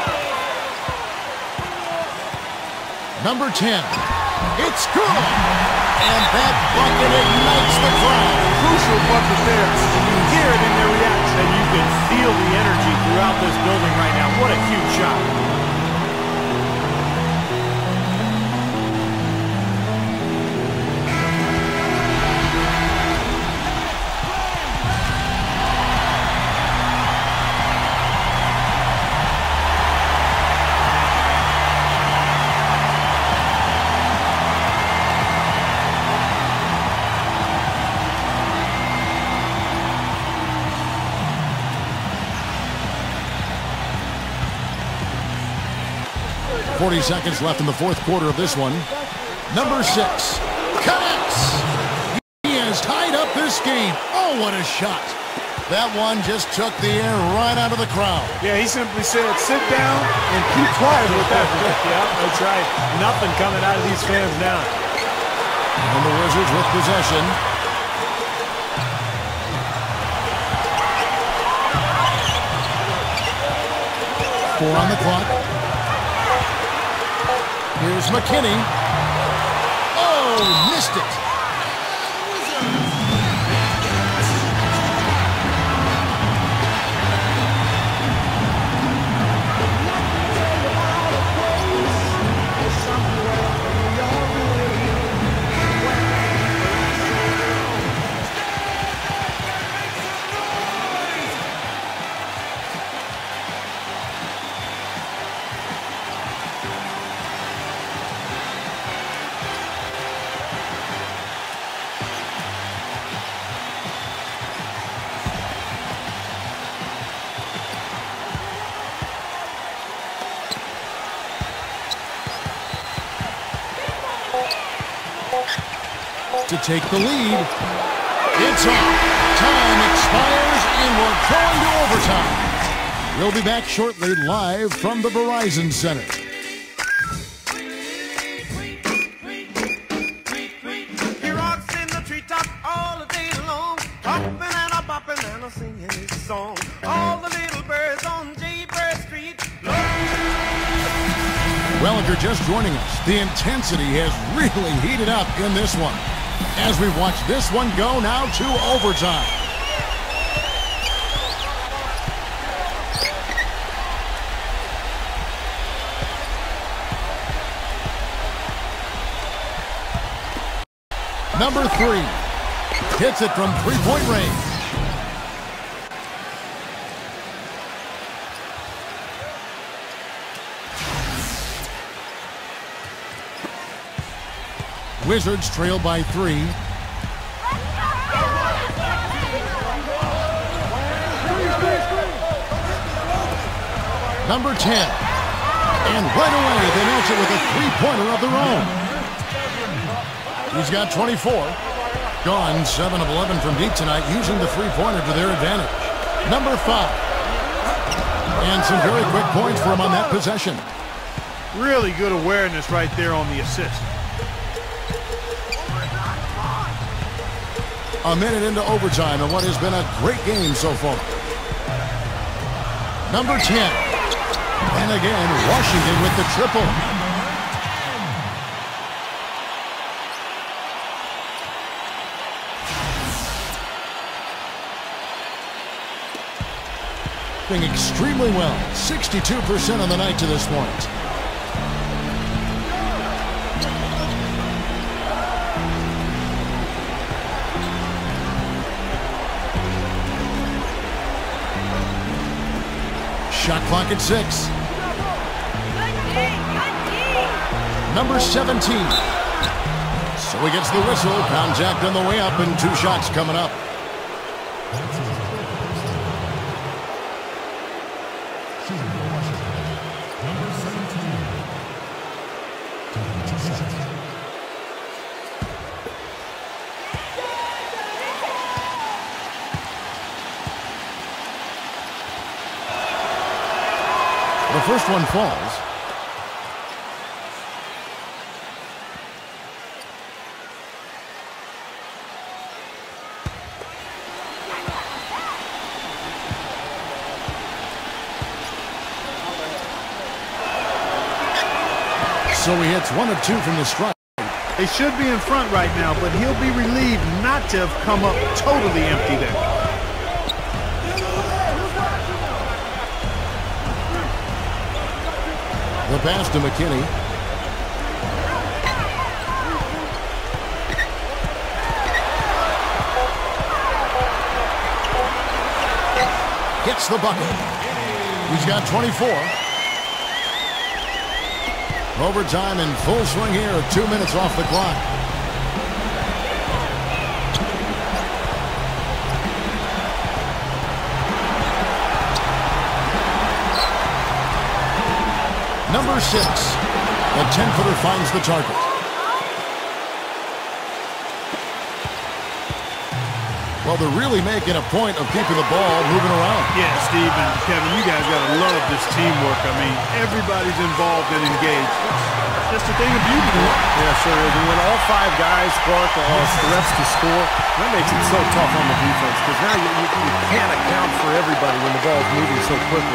Number ten. It's good. And that bucket ignites the crowd. Crucial bucket there. And you hear it in their reaction. And you can feel the energy throughout this building right now. What a huge shot. forty seconds left in the fourth quarter of this one. Number six connects. He has tied up this game. Oh, what a shot. That one just took the air right out of the crowd. Yeah, he simply said, sit down and keep quiet with that. Yeah, that's right. Nothing coming out of these fans now. And the Wizards with possession. Four on the clock. Here's McKinney. Oh, missed it. To take the lead. It's on. Time expires and we're going to overtime. We'll be back shortly live from the Verizon Center. He rocks in the treetop all the day long, hopping and a bopping and a singing his song. All the little birds on Jaybird Street love Well, if you're just joining us, the intensity has really heated up in this one. As we watch this one go now to overtime. Number three hits it from three-point range. Wizards trail by three. Number ten. And right away they answer with a three-pointer of their own. He's got twenty-four. Gone seven of eleven from deep tonight, using the three-pointer to their advantage. Number five. And some very quick points for him on that possession. Really good awareness right there on the assist. A minute into overtime and what has been a great game so far. Number ten. And again, Washington with the triple. Doing extremely well. sixty-two percent on the night to this point. Shot clock at six. Number seventeen. So he gets the whistle. Contact on the way up and two shots coming up. The first one falls. So he hits one of two from the strike. They should be in front right now, but he'll be relieved not to have come up totally empty there. The pass to McKinney. Gets the bucket. He's got twenty-four. Overtime in full swing here. Two minutes off the clock. Number six. The ten-footer finds the target. Well, they're really making a point of keeping the ball moving around. Yeah, Steve and Kevin, you guys got to love this teamwork. I mean, everybody's involved and engaged. It's just a thing of beauty. Yeah, sure is. And when all five guys spark uh, threats to score, that makes it so tough on the defense because now you, you, you can't account for everybody when the ball's moving so quickly.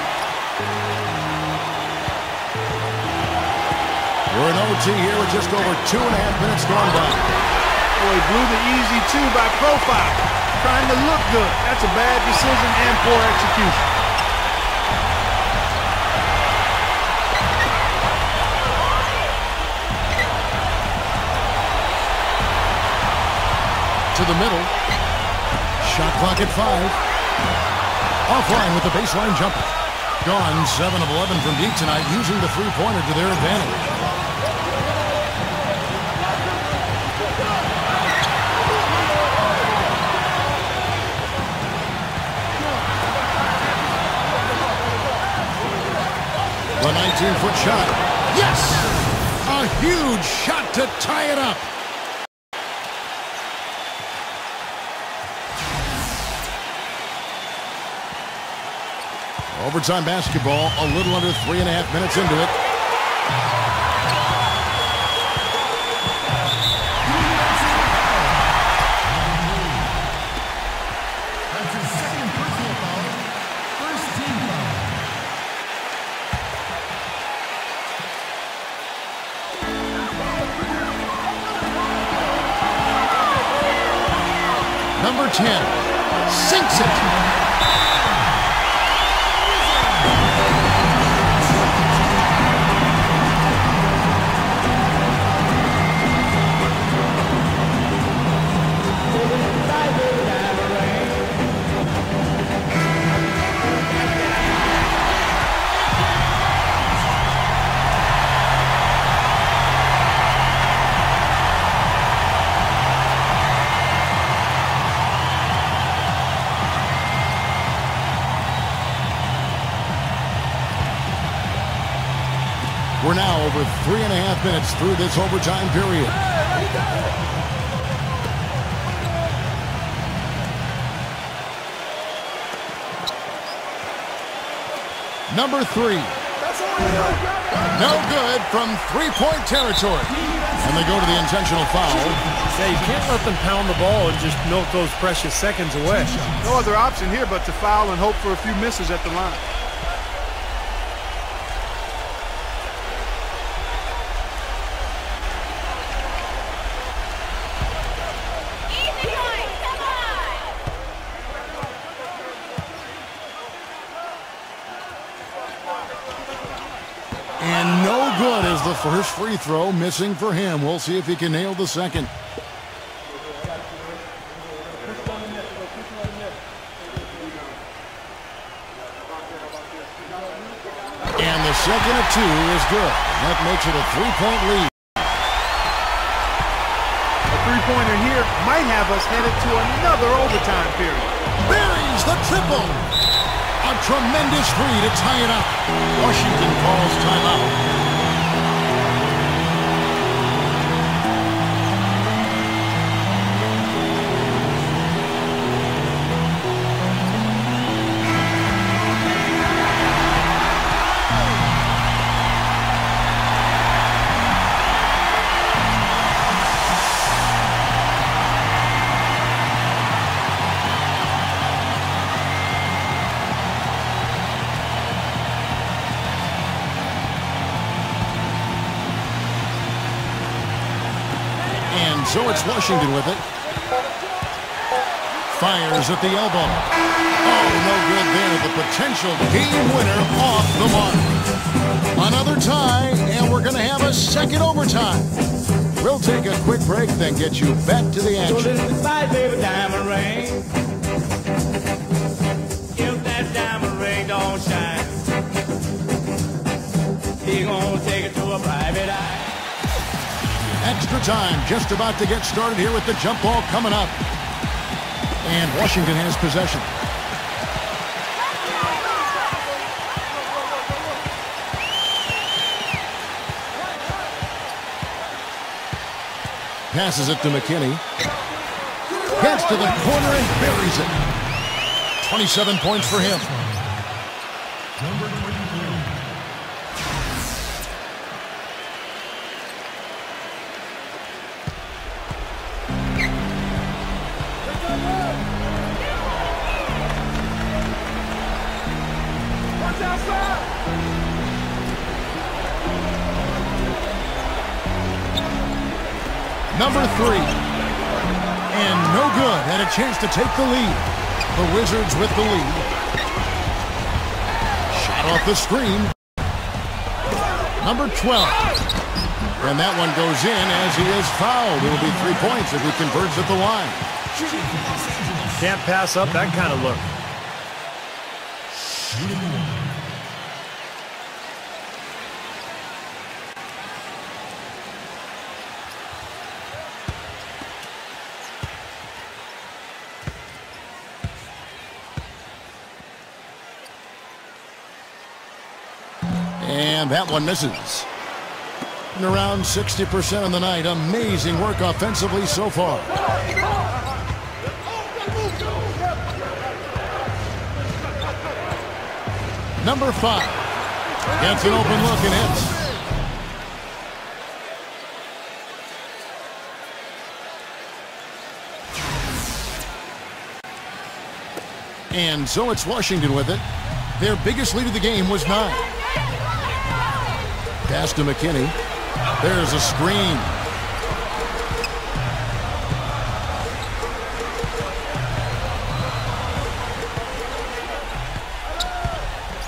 We're in O T here with just over two and a half minutes gone by. Boy, blew the easy two by profile. Trying to look good. That's a bad decision and poor execution. To the middle. Shot clock at five. Offline with the baseline jumper. Gone seven of eleven from deep tonight, using the three-pointer to their advantage. The nineteen-foot shot. Yes! A huge shot to tie it up. Overtime basketball, a little under three and a half minutes into it. That's his second personal foul. First team foul. We're now over three and a half minutes through this overtime period. Number three. No good from three-point territory. And they go to the intentional foul. Yeah, you can't let them pound the ball and just milk those precious seconds away. No other option here but to foul and hope for a few misses at the line. And no good as the first free throw missing for him. We'll see if he can nail the second. And the second of two is good. That makes it a three-point lead. A three-pointer here might have us headed to another overtime period. Buries the triple. A tremendous three to tie it up. Washington calls timeout. So it's Washington with it. Fires at the elbow. Oh, no good there. The potential game winner off the mark. Another tie, and we're going to have a second overtime. We'll take a quick break, then get you back to the action. So little fight, baby, diamond ring. If that diamond ring don't shine, he gonna take it to a private eye. Extra time just about to get started here with the jump ball coming up. And Washington has possession. Passes it to McKinney. Gets to the corner and buries it. twenty-seven points for him. Number twenty-three. Number three. And no good. Had a chance to take the lead. The Wizards with the lead. Shot off the screen. Number twelve. And that one goes in as he is fouled. It'll be three points if he converts at the line. Can't pass up that kind of look. And that one misses. And around sixty percent on the night. Amazing work offensively so far. Number five. Gets an open look and hits. And so it's Washington with it. Their biggest lead of the game was nine. Pass to McKinney. There's a screen.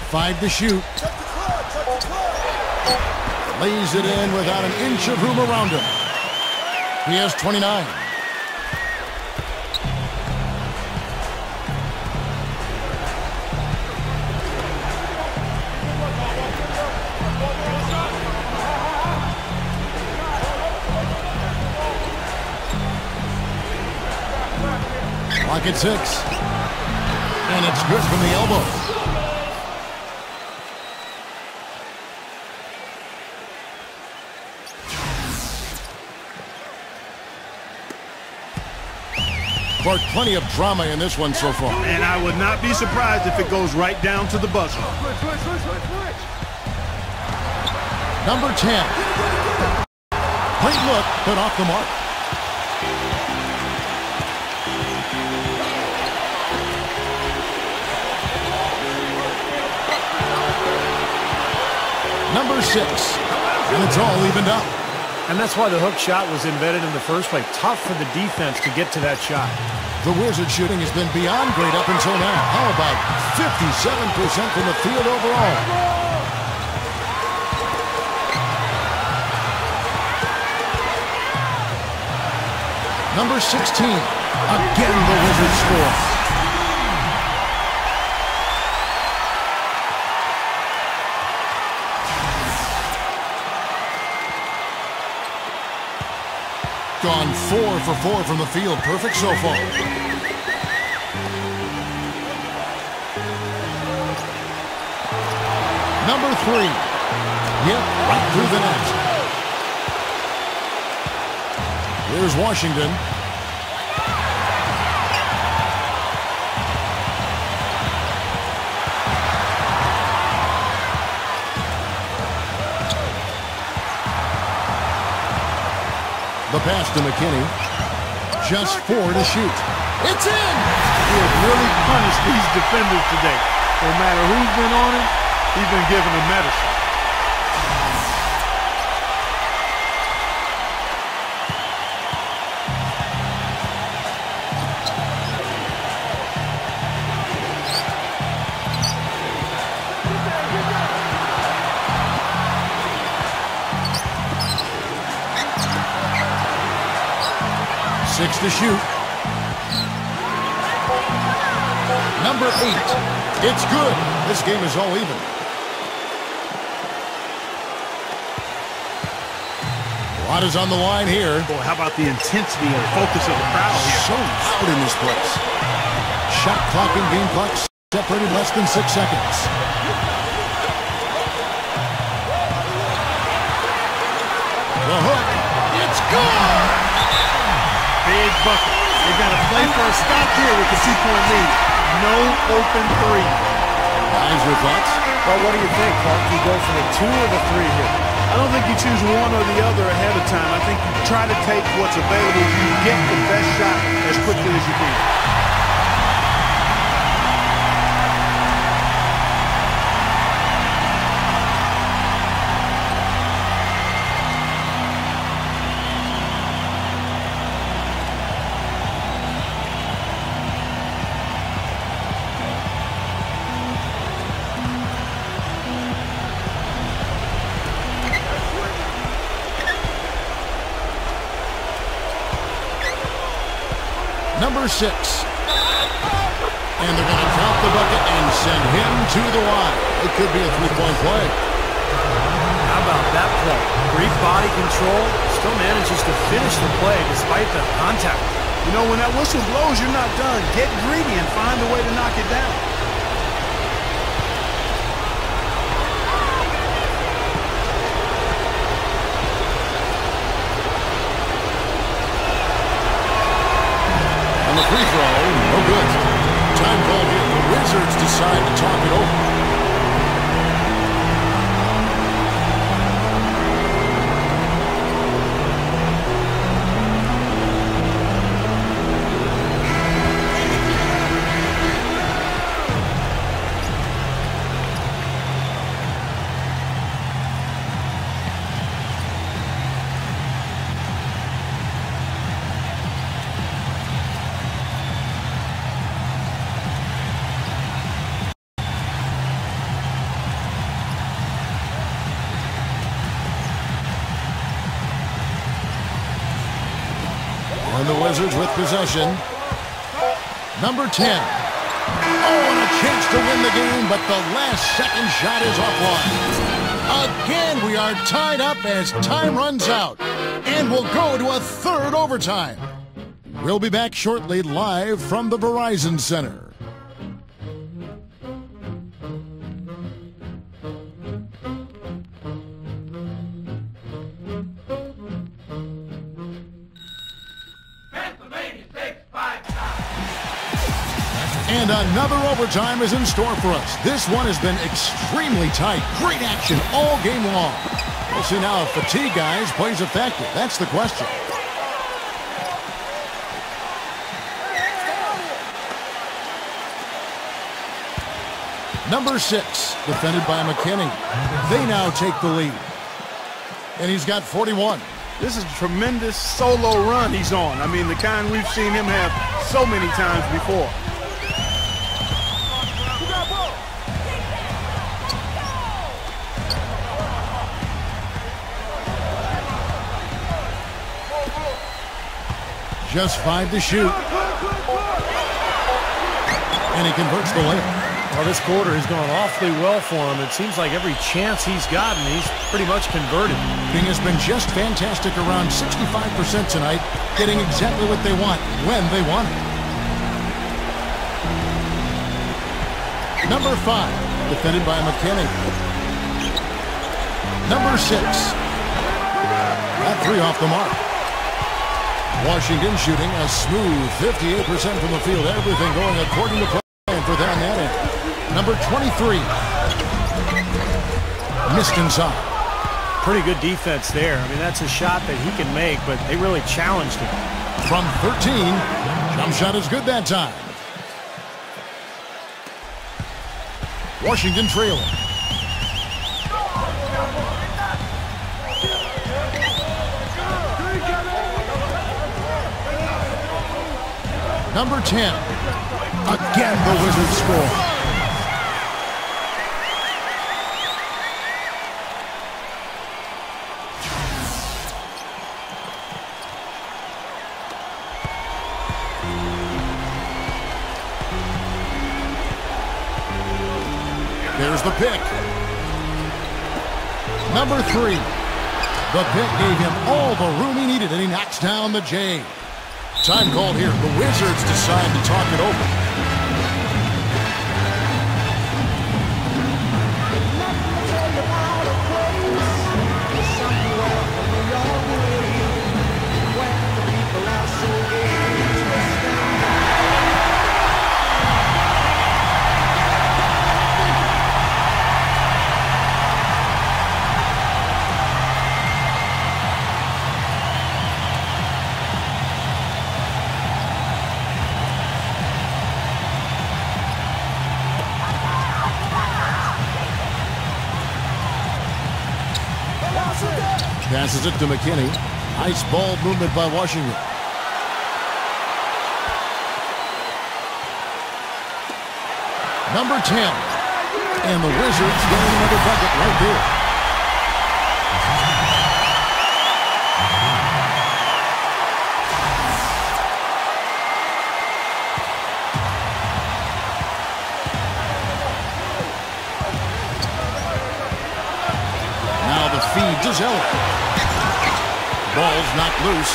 Five to shoot. Lays it in without an inch of room around him. He has twenty-nine. Clock at six. And it's good from the elbow. Clark, plenty of drama in this one so far. And I would not be surprised if it goes right down to the buzzer. Number ten. Great look, but off the mark. Number six. And it's all evened up. And that's why the hook shot was invented in the first place. Tough for the defense to get to that shot. The Wizard shooting has been beyond great up until now. How about fifty-seven percent from the field overall? Number sixteen. Again, the Wizards score. Gone four for four from the field. Perfect so far. Number three. Yep, right through the net. Here's Washington. The pass to McKinney. Just four to shoot. It's in! He has really punished these defenders today. No matter who's been on him, he's been giving them medicine. Six to shoot. Number eight. It's good. This game is all even. A lot is on the line here. Boy, how about the intensity and focus of the crowd here? So loud in this place. Shot clock and game clock separated less than six seconds. The hook. It's good! Big bucket. They got to play for a stop here with the two-point lead. No open three. Guys, your thoughts? Well, what do you think, Clark? You go for the two or the three here? I don't think you choose one or the other ahead of time. I think you try to take what's available. You get the best shot as quickly as you can. Number six. And they're going to drop the bucket and send him to the line. It could be a three-point play. How about that play? Great body control. Still manages to finish the play despite the contact. You know, when that whistle blows, you're not done. Get greedy and find a way to knock it down. The free throw, no good. Time called here. The Wizards decide to talk it over. Wizards with possession. Number ten. Oh, and a chance to win the game, but the last second shot is offline. Again, we are tied up as time runs out, and we'll go to a third overtime. We'll be back shortly live from the Verizon Center. And another overtime is in store for us. This one has been extremely tight. Great action all game long. We'll see now if fatigue, guys, plays a factor. That's the question. Number six, defended by McKinney. They now take the lead. And he's got forty-one. This is a tremendous solo run he's on. I mean, the kind we've seen him have so many times before. Just five to shoot. And he converts the layup. Well, this quarter has gone awfully well for him. It seems like every chance he's gotten, he's pretty much converted. King has been just fantastic, around sixty-five percent tonight, getting exactly what they want when they want it. Number five, defended by McKinney. Number six. That three off the mark. Washington shooting a smooth fifty-eight percent from the field. Everything going according to plan for them on that end. Number twenty-three. Missed inside. Pretty good defense there. I mean, that's a shot that he can make, but they really challenged him. From thirteen, jump shot is good that time. Washington trailing. Number ten. Again, the Wizards score. There's the pick. Number three. The pick gave him all the room he needed, and he knocks down the J. Time called here. The Wizards decide to talk it over. Passes it to McKinney. Nice ball movement by Washington. Number ten. And the Wizards getting another bucket right there. Now the feed to Zeller. Ball's knocked loose.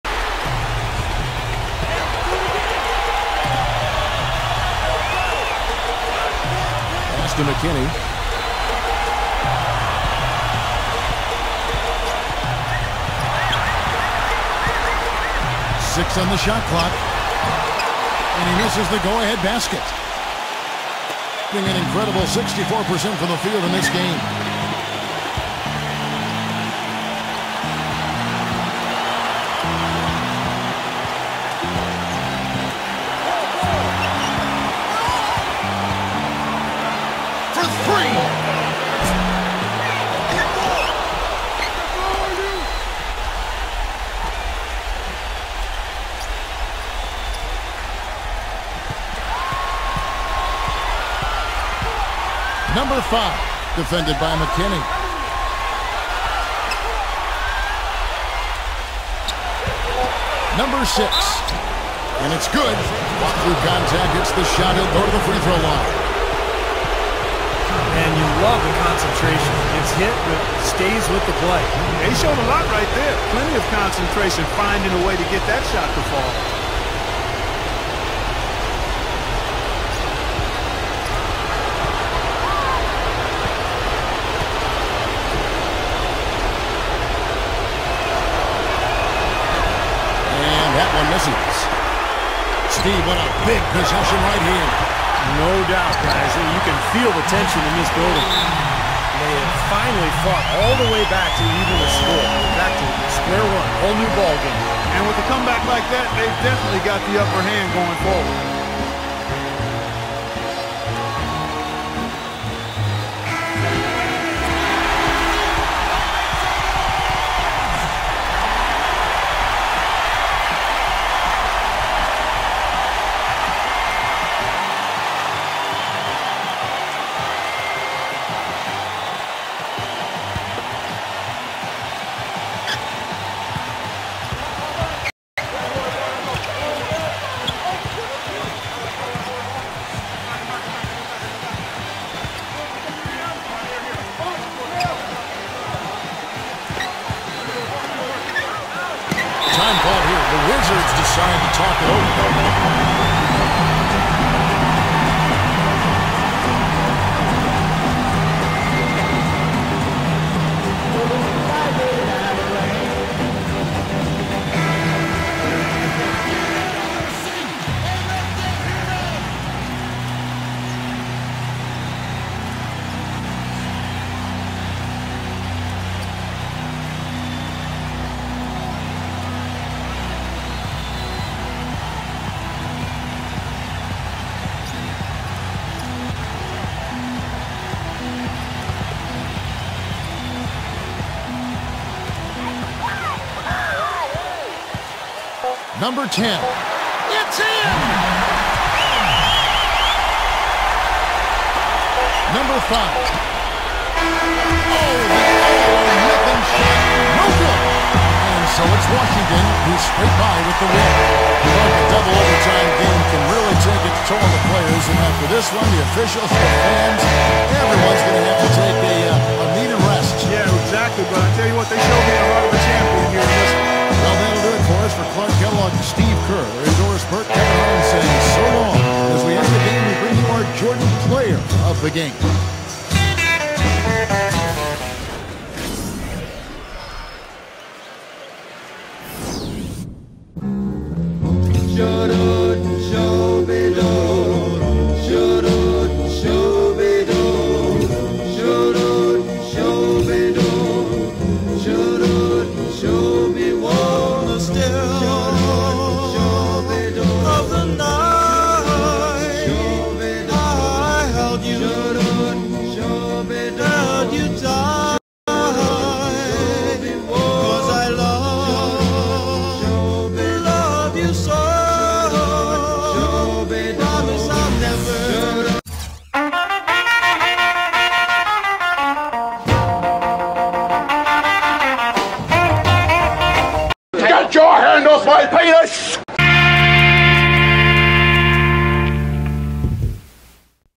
Pass to McKinney. Six on the shot clock. And he misses the go-ahead basket. Getting an incredible sixty-four percent from the field in this game. Number five, defended by McKinney. Number six, And it's good. Walk through contact, hits the shot, he'll go to the free throw line. And you love the concentration. It's hit, but stays with the play. He showed a lot right there. Plenty of concentration, finding a way to get that shot to fall. And that one misses. Steve, what a big possession right here. No doubt, guys. You can feel the tension in this building. They have finally fought all the way back to even the score. Back to square one. Whole new ball game. And with a comeback like that, they've definitely got the upper hand going forward. Time called here. The Wizards decide to talk it over. Number ten. It's in! Number five. Oh, the all-or-nothing shot. No good. And so it's Washington who's straight by with the win. Well, the double overtime game can really take its toll on the players. And after this one, the officials, the fans, everyone's going to have to take a, uh, a needed rest. Yeah, exactly. But I tell you what, they showed me a heart of a champion here in this one. Well, that'll do it for us. For Clark Kellogg and Steve Kerr, Larry Doris, Burt, Kevin Harlan saying so long. As we end the game, we bring you our Jordan player of the game. Get your hand off my penis!